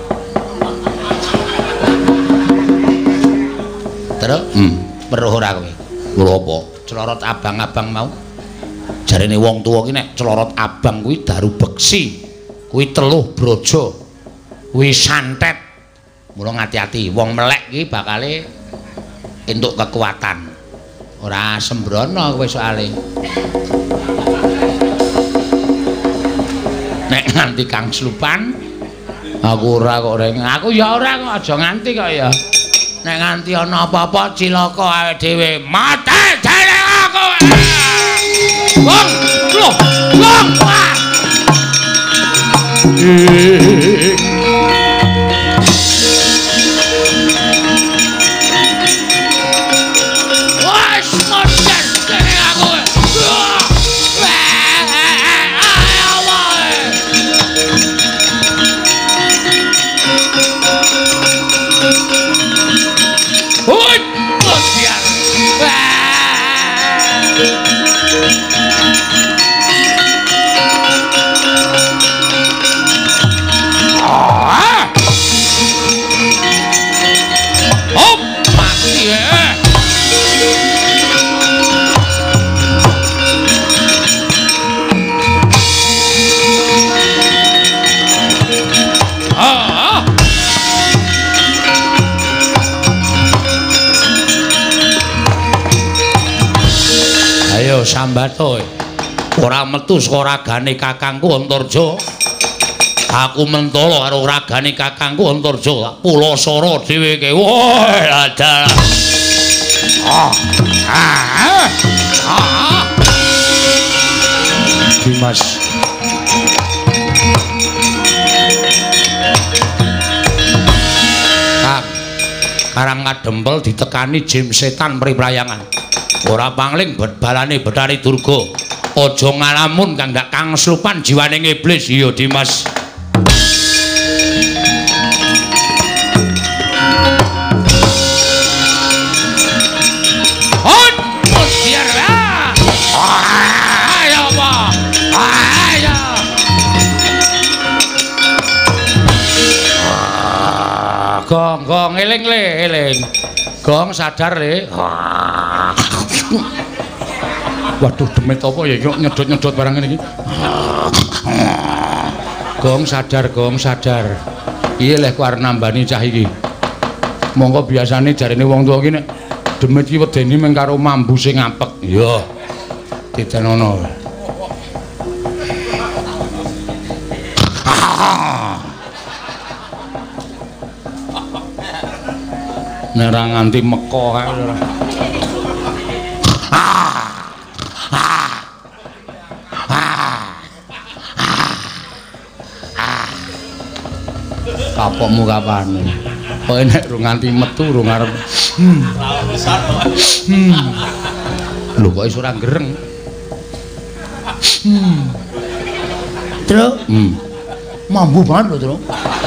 terus weruh ora kowe. Lho apa? Celorot abang-abang mau. Jarene wong tuwa ki nek celorot abang kuwi daru beksi. Kuwi teluh brojo. Kuwi santet. Mula ngati-ati wong melek ki bakale entuk kekuatan. Ora sembrono kowe soalé. Nek nganti Kang Slupan aku ora kok reng. Aku ya ora kok aja nganti kok ya. Nek nganti ana apa-apa cilaka awake dhewe mate jare aku. Wong, lho, wong. Sambato ora metu saka ragane kakangku Antarja. Aku mentala karo ragane kakangku Antarja. Pulasara dheweke. Wah, ada. Dimas. Karang kadempel ditekani jim setan mriprayangan. Ora pangling balane Betari Durga. Aja ngalamun Kang Dak Kang Slupan jiwaning iblis. Iya Dimas. gong eling le eling. Gong sadar le. Waduh demit apa ya kok nyedot-nyedot barang ngene iki. Gong sadar. Piye leh ku arep nambani cah iki. Monggo biasane jarene wong tuwa iki nek demit iki wedeni mung karo mambu sing apek. Iya. Ditenono. Nek ora nganti meko kae ora. Kapokmu kapan? Kowe nek ru nganti metu ru ngarep. Lho kok iso ora gereng. Truk. Mambu banget lho, Truk.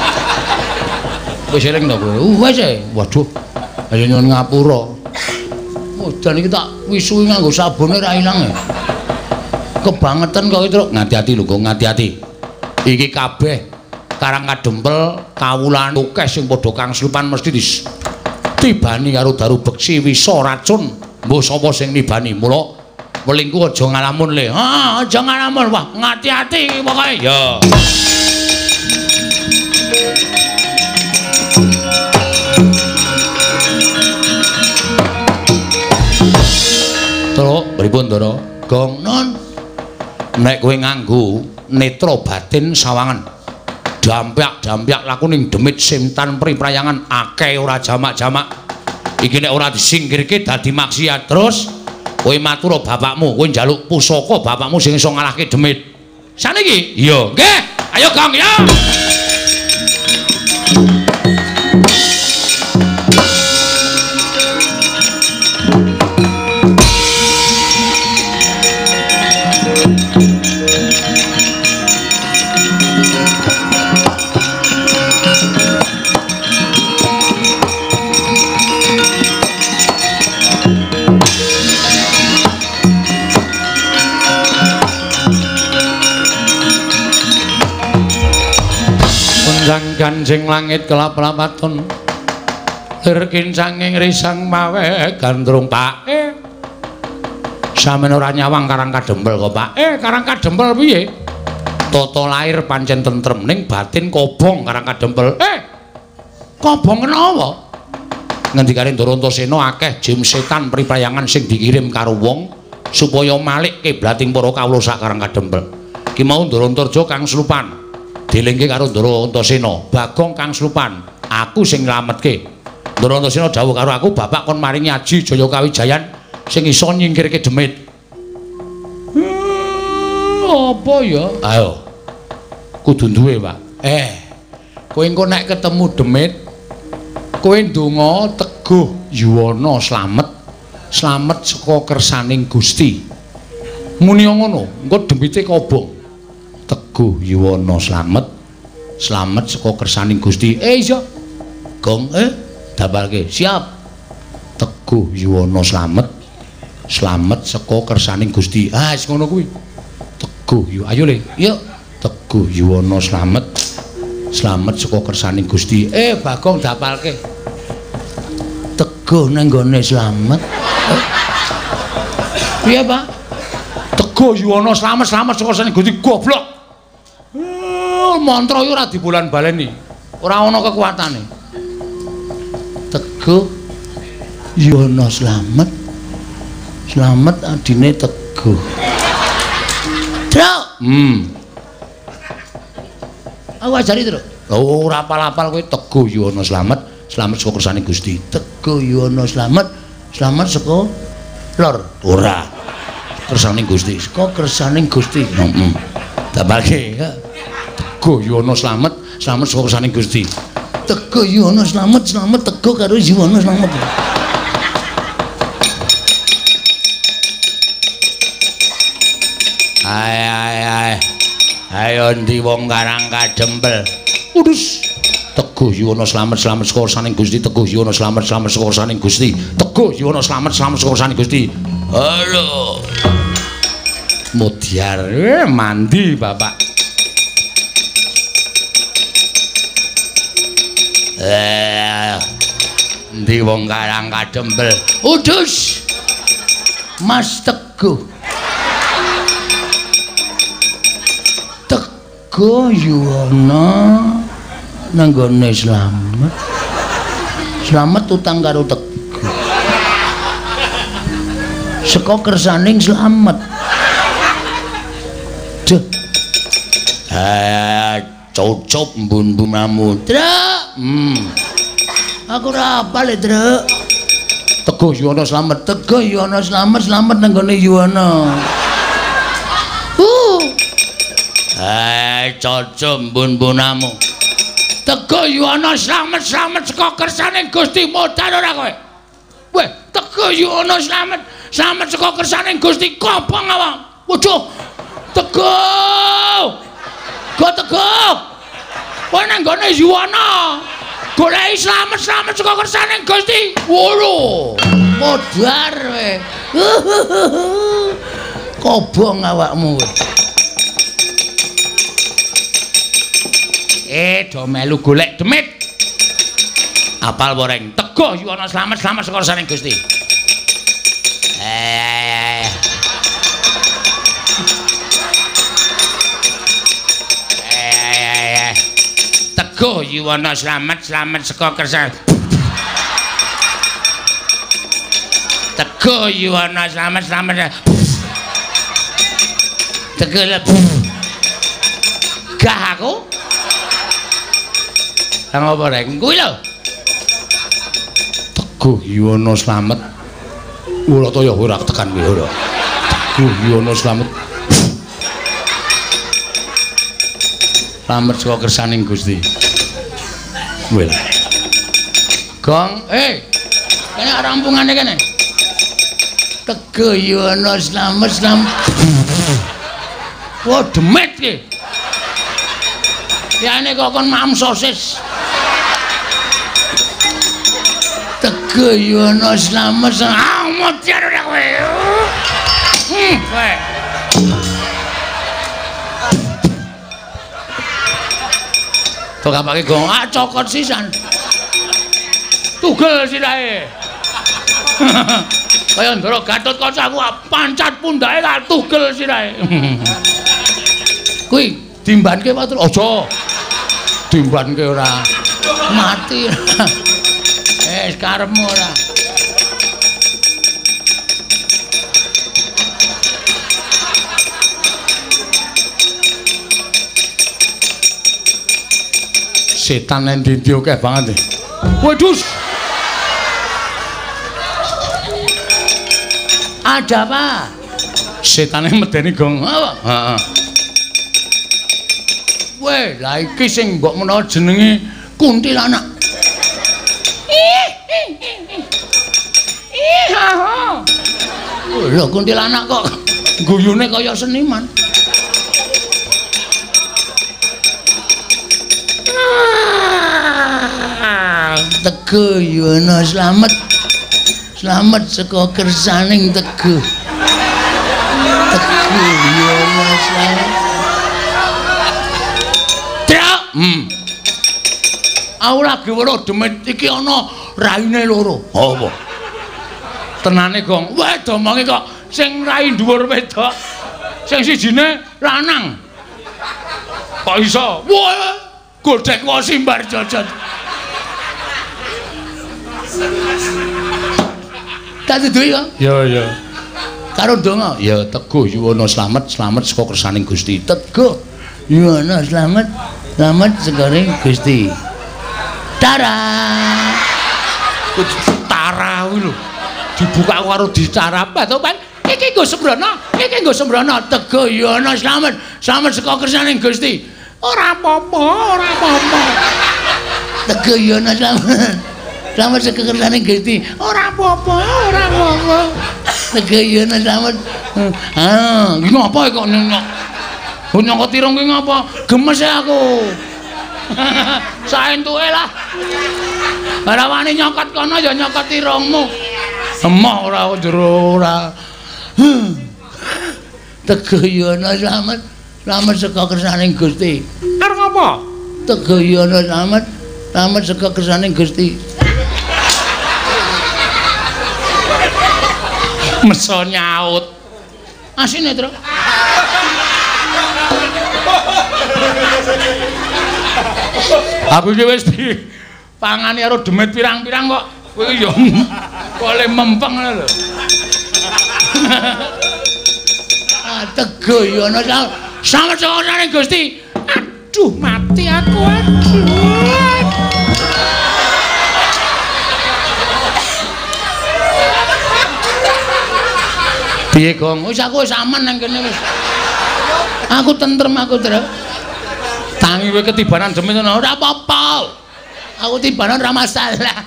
Wis eling to kowe? Wis e. Waduh. Ayo nyuwun ngapura. Udan iki tak wisui nganggo sabune ra ilang e. Kebangetan kok Truk. Ngati-ati lho, ngati-ati. Iki kabeh Karang Kadempel kawulan akeh sing padha kangslupan mesti ditibani karo daru beksi wisa racun. Mbok sapa sing nibani? Mula welingku aja ngalamun le. Aja ngalamun. Wah, ngati-ati pokoke. Ya. Truk, pripun, Ndara? Gong non. Nek kowe nganggo netra batin sawangan. Dampyak laku ning demit simtan priprayangan akeh ora jamak-jamak. Iki nek ora disingkirke dadi maksiat. Terus kowe matur bapakmu, kowe njaluk pusaka bapakmu sing iso ngalahke demit. Saniki? Iya, nggih. Ayo Gong ya. Sang Kanjeng langit kelap-lapaton lir kincanging risang mawe gandrung Pak. Sampeyan ora nyawang Karang Kadempel kok Pak. Karang Kadempel piye? Tata lair pancen tentrem ning batin kobong Karang Kadempel. Kobong kenapa? Ngendikane Ndara Antasena akeh jim setan priprayangan sing dikirim karo wong supaya malik kiblating para kawula sak Karang Kadempel. Ki mau Ndara Antarja kang slupan. Dilingke karo Ndara Antasena, Bagong kang slupan, aku sing nglametke. Ndara Antasena dawuh karo aku, bapak kon maringi aji Jaya Kawijayan sing iso nyingkirke demit. Apa ya? Ayo. Kudu duwe, Pak. Kowe engko nek ketemu demit, kowe ndonga teguh yuwana slamet saka kersaning Gusti. Muni ngono, engko demite kobong. Teguh yuwana slamet saka kersaning Gusti. Iya. Gong dapalke. Siap. Teguh yuwana slamet saka kersaning Gusti. Wis ngono kuwi. Teguh yu. Ayo Le. Yuk. Teguh yuwana slamet saka kersaning Gusti. Bagong dapalke. Teguh nang gone slamet. Piye, Pak? Teguh yuwana slamet saka kersaning Gusti. Goblok. Mantra iki ora dibulan baleni. Ora ana kekuatane. Teguh yuwana slamet adine teguh. Truk. Aku ajari, Truk. Ora apal-apal kowe teguh yuwana slamet saka kersaning Gusti. Teguh yuwana slamet saka lor. Ora. Kersaning Gusti. Saka kersaning Gusti. Dapake. Teguh yuwana slamet saka kersaning Gusti. Teguh yuwana slamet teguh karo yuwana slamet. Ayo ndi wong Karang Kadempel. Udus. Teguh yuwana slamet saka kersaning Gusti. Teguh yuwana slamet saka kersaning Gusti. Teguh yuwana slamet saka kersaning Gusti. Halo. Mudyar mandi, Bapak.
Endi wong Karang Kadempel. Udus. Mas Teguh. Teguh Yuwana nang gone Slamet. Slamet utang karo Teguh. Saka kersaning Slamet. Duh. Cucup mbun-mbun Samudra. Aku ora apal, Truk. Teguh Yuwana Slamet, Teguh Yuwana Slamet, Slamet nang gone Yuwana. Cucup mbun-mbunamu. Teguh Yuwana Slamet, Slamet saka kersaning Gusti modar ora kowe. Weh, Teguh Yuwana Slamet, Slamet saka kersaning Gusti Kobong awak. Waduh. Teguh. Go Teguh. Kowe nang gone Yuwana. Goleki Slamet saka kersaning Gusti. Wolo. Modar kowe. Kobong awakmu. Do melu golek demit. Apal boreng. Teguh Yuwana Slamet saka kersaning Gusti. Teguh Yuwana Slamet saka kersaning. Teguh Yuwana Slamet. Teguh gah aku. Nang apa rek? Kuwi lho. Teguh Yuwana Slamet. Ora to ya ora tekan kuwi ora. Teguh Yuwana Slamet. Slamet saka kersaning Gusti. Kuwi lho. Gong, kene rampungane kene. Teguh Yuwana Slamet. Wah, demit ki. Yane kok kon mam sosis. Teguh Yuwana Slamet. Modar ora kowe. Kowe. Tok apake gong, cokot sisan. Tugel sirahe. Kaya Ndara Gatotkaca aku pancat pundake tak tugel sirahe. Kuwi dimbanke wae aja. Dimbanke ora mati. Karepmu ora. Setan nang ndi akeh banget. Waduh. Ada apa? Setane medeni gong. Heeh. Weh, lah iki sing mbok menawa jenenge kuntilanak. Lho kuntilanak kok guyune kaya seniman. Teguh Yuwana Slamet. Slamet saka kersaning Teguh. Teguh Yuwana Slamet. Aku lagi weruh demit iki ana raine loro. Apa? Tenane gong. Wah, domonge kok sing rai dhuwur wedok. Sing sijine lanang. Kok iso? Wah, godhek wae simbar jojon. Tak dudu ya? Ya. Karo donga, ya Teguh Yuwana Slamet saka kersaning Gusti. Teguh Yuwana Slamet saka Gusti. Tara. Tara kuwi lho. Dibuka karo dicarap to, Pak. Iki nggo sembrono. Teguh Yuwana Slamet saka kersaning Gusti. Ora apa-apa. Teguh Yuwana Slamet saka kersaning Gusti. Ora apa-apa. Teguh Yuwana Slamet. Iki ngopo kok nyokot irung ki ngopo? Gemes aku. Saentuke lah. Ora wani nyokot kono ya nyokot irungmu. Emoh ora jero ora. Teguh Yuwana Slamet saka kersaning Gusti. Arep apa? Teguh Yuwana
Slamet saka kersaning Gusti.
Meso nyaut.
Asine, Tru.
Aku iki wis dipangani karo demit pirang-pirang kok. Kowe iki yo kole mempeng lho.
Tegoyono sama cokone Gusti.
Aduh, mati aku aduh.
Piye, Gong? Wis aku wis aman nang kene wis. Aku tentrem aku, Tru.
Tangi kowe ketibanan demit ngono
Ora apa-apa. Aku tibanan ora masalah.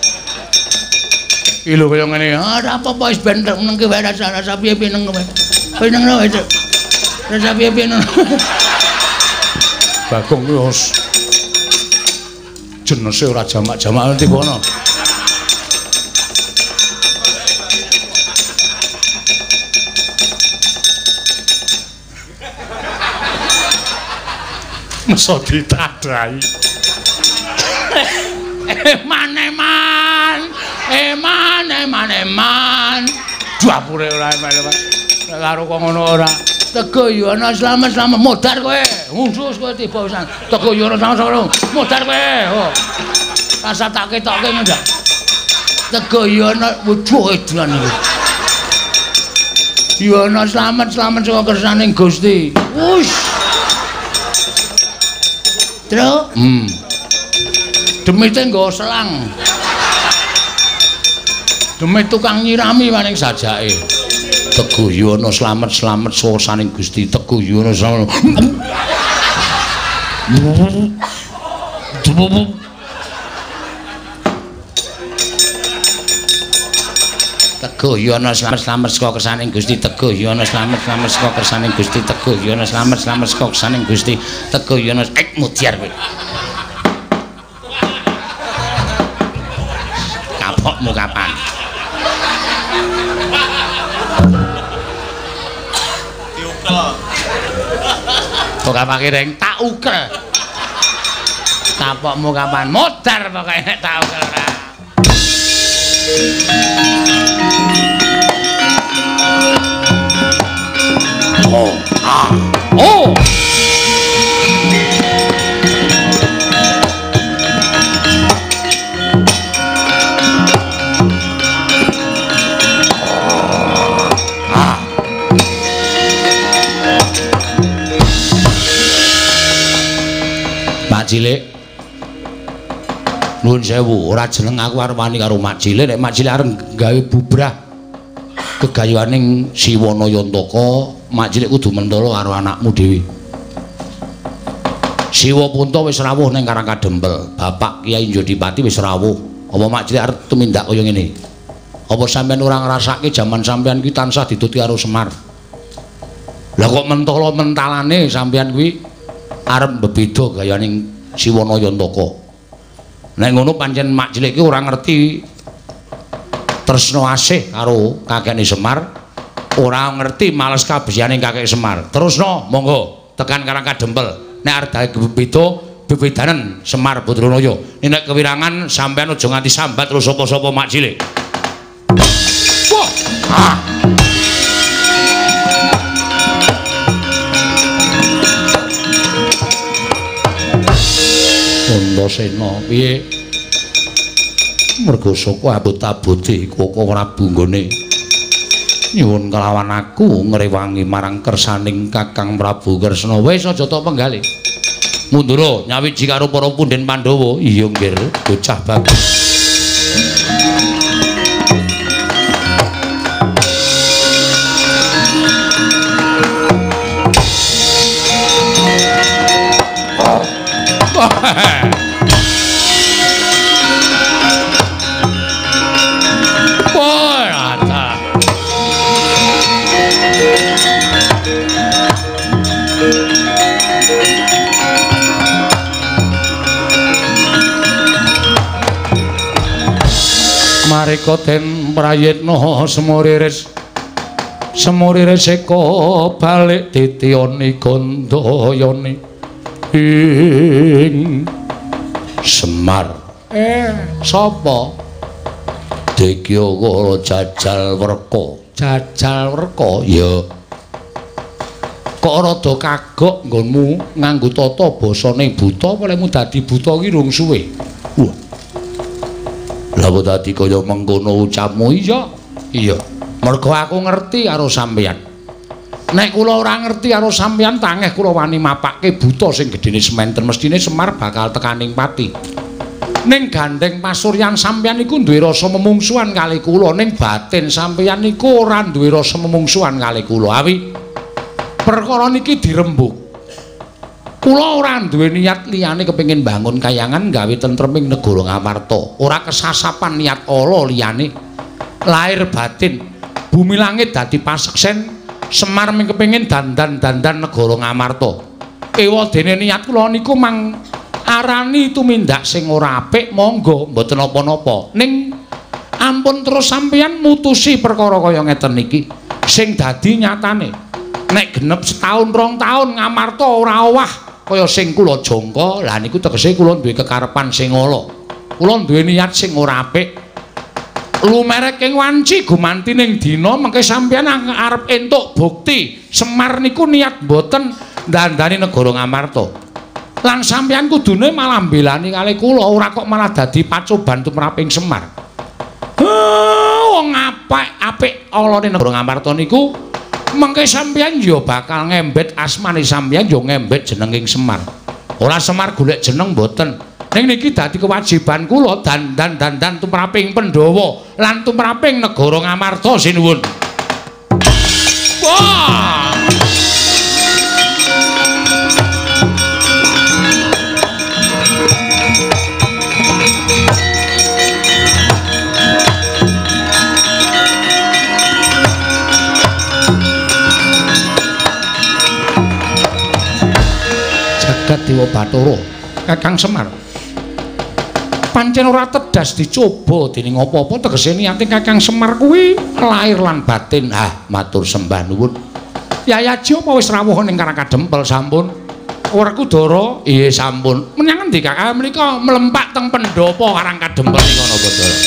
Iki lho kaya ngene.
Ora apa-apa wis ben nang ki wae rasa piye-piye nang kowe. Kowe nang wae. Rasa piye-piye nang.
Bagong wis jenese ora jamak-jamak nanti kono. Meso ditadai. Eman. Dapure ora karo kok ngono ora.
Tegoyono slamet modar kowe. Ngundus kowe tiba pisan. Tegoyono sama-sama modar kowe. Oh. Rasa tak ketoke ndak. Tegoyono wuduh edan iki. Yono slamet saka kersaning Gusti. Wush. Tru? Demite nggo selang. Demit tukang nyirami maning sajake.
Teguyono slamet sawasaning Gusti. Teguyono slamet. Teguyono slamet saka kersaning Gusti. Teguyono slamet saka kersaning Gusti. Teguyono slamet saka kersaning Gusti. Teguyono mudiar kowe. Kapokmu kapan? Kok kapake reng tak ukel. Kapokmu kapan? Modar pokoke tak ukel ora. Oh. Mak Cilik. Nuwun sewu, ora jeneng aku arep wani karo Mak Cilik, nek Mak Cilik arep gawe bubrah gegayuhaning Siwana Yantaka, Mak Cilik kudu mentala karo anakmu dhewe. Siwa Punta wis rawuh ning Karang Kadempel, Bapak Kyai Jodipati wis rawuh. Apa Mak Cilik arep tumindak kaya ngene? Apa sampean ora ngrasake jaman sampean kuwi tansah dituti karo Semar? Lah kok mentala mentalane sampean kuwi arep bebeda gayaning Siwana Yantaka. Nek ngono pancen Mak Cilik ki ora ngerti tresna asih karo kakekne Semar, ora ngerti males kabehane kakek Semar. Terusno, monggo tekan Karang Kadempel. Nek arep gawe bebedanen Semar Badranaya. Nek kewirangan sampean aja nganti sambat terus sapa-sapa Mak Cilik. Wah. Ah. Antasena piye? Merga saka abot-abote Koko Prabu nggone nyuwun kelawan aku ngrewangi marang kersaning Kakang Prabu Kresna. Wis aja tok penggalih. Mundura nyawiji karo para punden Pandhawa. Iya nggih, bocah bagus. Marika den prayitna semuriris eka balik titiyane Gandayane ing Semar.
Sapa?
Dekyawara Jajal Werka.
Jajal Werka?
Ya.
Kok rada kagok nggonmu nganggo tata basane buta, olehmu dadi buta ki rung suwe.
Wah. Lah kok dadi kaya mengkono ucapmu?
Iya. Mergo aku ngerti karo sampeyan. Nek kula ora ngerti karo sampeyan tangeh kula wani mapake buta sing gedene sementen, mestine Semar bakal tekaning pati. Ning gandeng pasuryan sampeyan iku duwe rasa memungsuhan kali kula, ning batin sampeyan iku ora duwe rasa memungsuhan kali kula. Awi perkara niki dirembug. Kula ora duwe niat liyane kepengin bangun kayangan gawe tentreming negara Ngamarta. Ora kesasapan niat ala liyane. Lahir batin, bumi langit dadi paseksen, Semar mung kepengin dandan-dandan negara Ngamarta. Ewadene niat kula niku mang arani tumindak sing ora apik, monggo mboten apa-napa. Ning ampun terus sampeyan mutusi perkara kaya ngeten iki sing dadi nyatane. Nek genep setahun 2 tahun Ngamarta ora owah kaya sing kula jangka, lah niku tegese kula duwe kekarepan sing ala. Kula duwe niat sing ora apik. Lumerek ing wanci gumanti ning dina mengke sampeyan arep entuk bukti Semar niku niat mboten ndandani negara Ngamarta. Lan sampeyan kudune malah mbelani kali kula, ora kok malah dadi pacoban tumraping Semar. Wong apik alane negara Ngamarta niku mengke sampeyan ya bakal ngembet asmane sampeyan, ya ngembet jenenging Semar. Ora Semar golek jeneng mboten. Ning niki dadi kewajiban kula dandan tumraping Pandhawa lan tumraping negara Ngamarta sinuwun. Wah! Jagat Dewa Bathara, Kakang Semar. Pancen ora tedas dicoba dening apa-apa, tegese niate Kakang Semar kuwi lahir lan batin. Matur sembah nuwun. Yayaji apa wis rawuh ning Karakadempel sampun? Werkudara? Nggih sampun. Menyang endi Kakang? Menika mlempak teng pendopo Karakadempel nika napa Dara?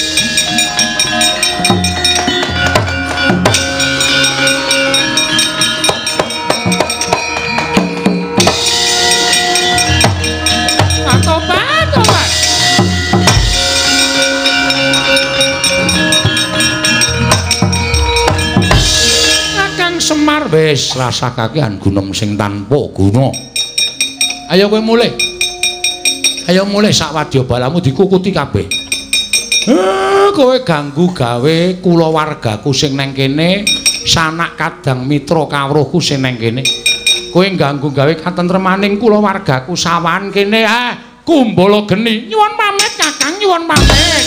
Semar wis rasakake gunem sing tanpa guna. Ayo kowe mulih. Ayo mulih sak wadyabalamu dikukuti kabeh. Kowe ganggu gawe kulawargaku sing neng kene, sanak kadang mitra kawruhku sing neng kene. Kowe ganggu gawe katentremaning kulawargaku sawan kene. Kumbala geni. Nyuwun pamit Kakang, nyuwun pamit.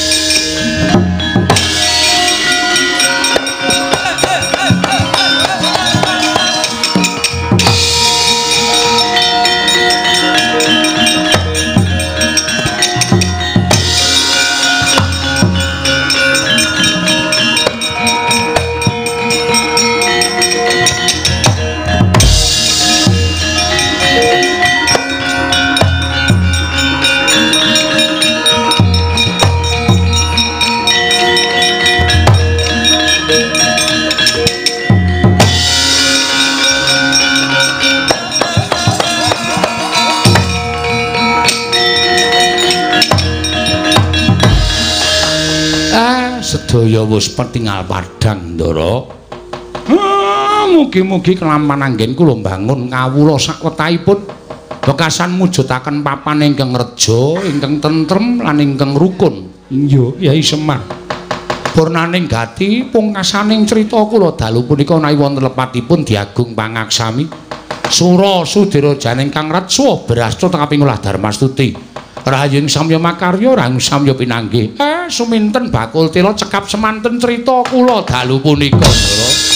Sedaya wis petingal padhang Ndara. Mugi-mugi kelaman anggen kula mbangun kawula sakwetahipun bekasan mujudaken papan ingkang reja, ingkang tentrem lan ingkang rukun. Iya, Kyai Semar. Purnaning gati pungkasaning crita kula dalu punika nawi wonten lepatipun diagung pangaksami. Sura Sudira janing kang retsa berasta teng kaping 8 Darmastuti. Rahayung samya makarya, rahayung samya pinanggih. Suminten bakul tela cekap semanten crita kula dalu punika, Ndara.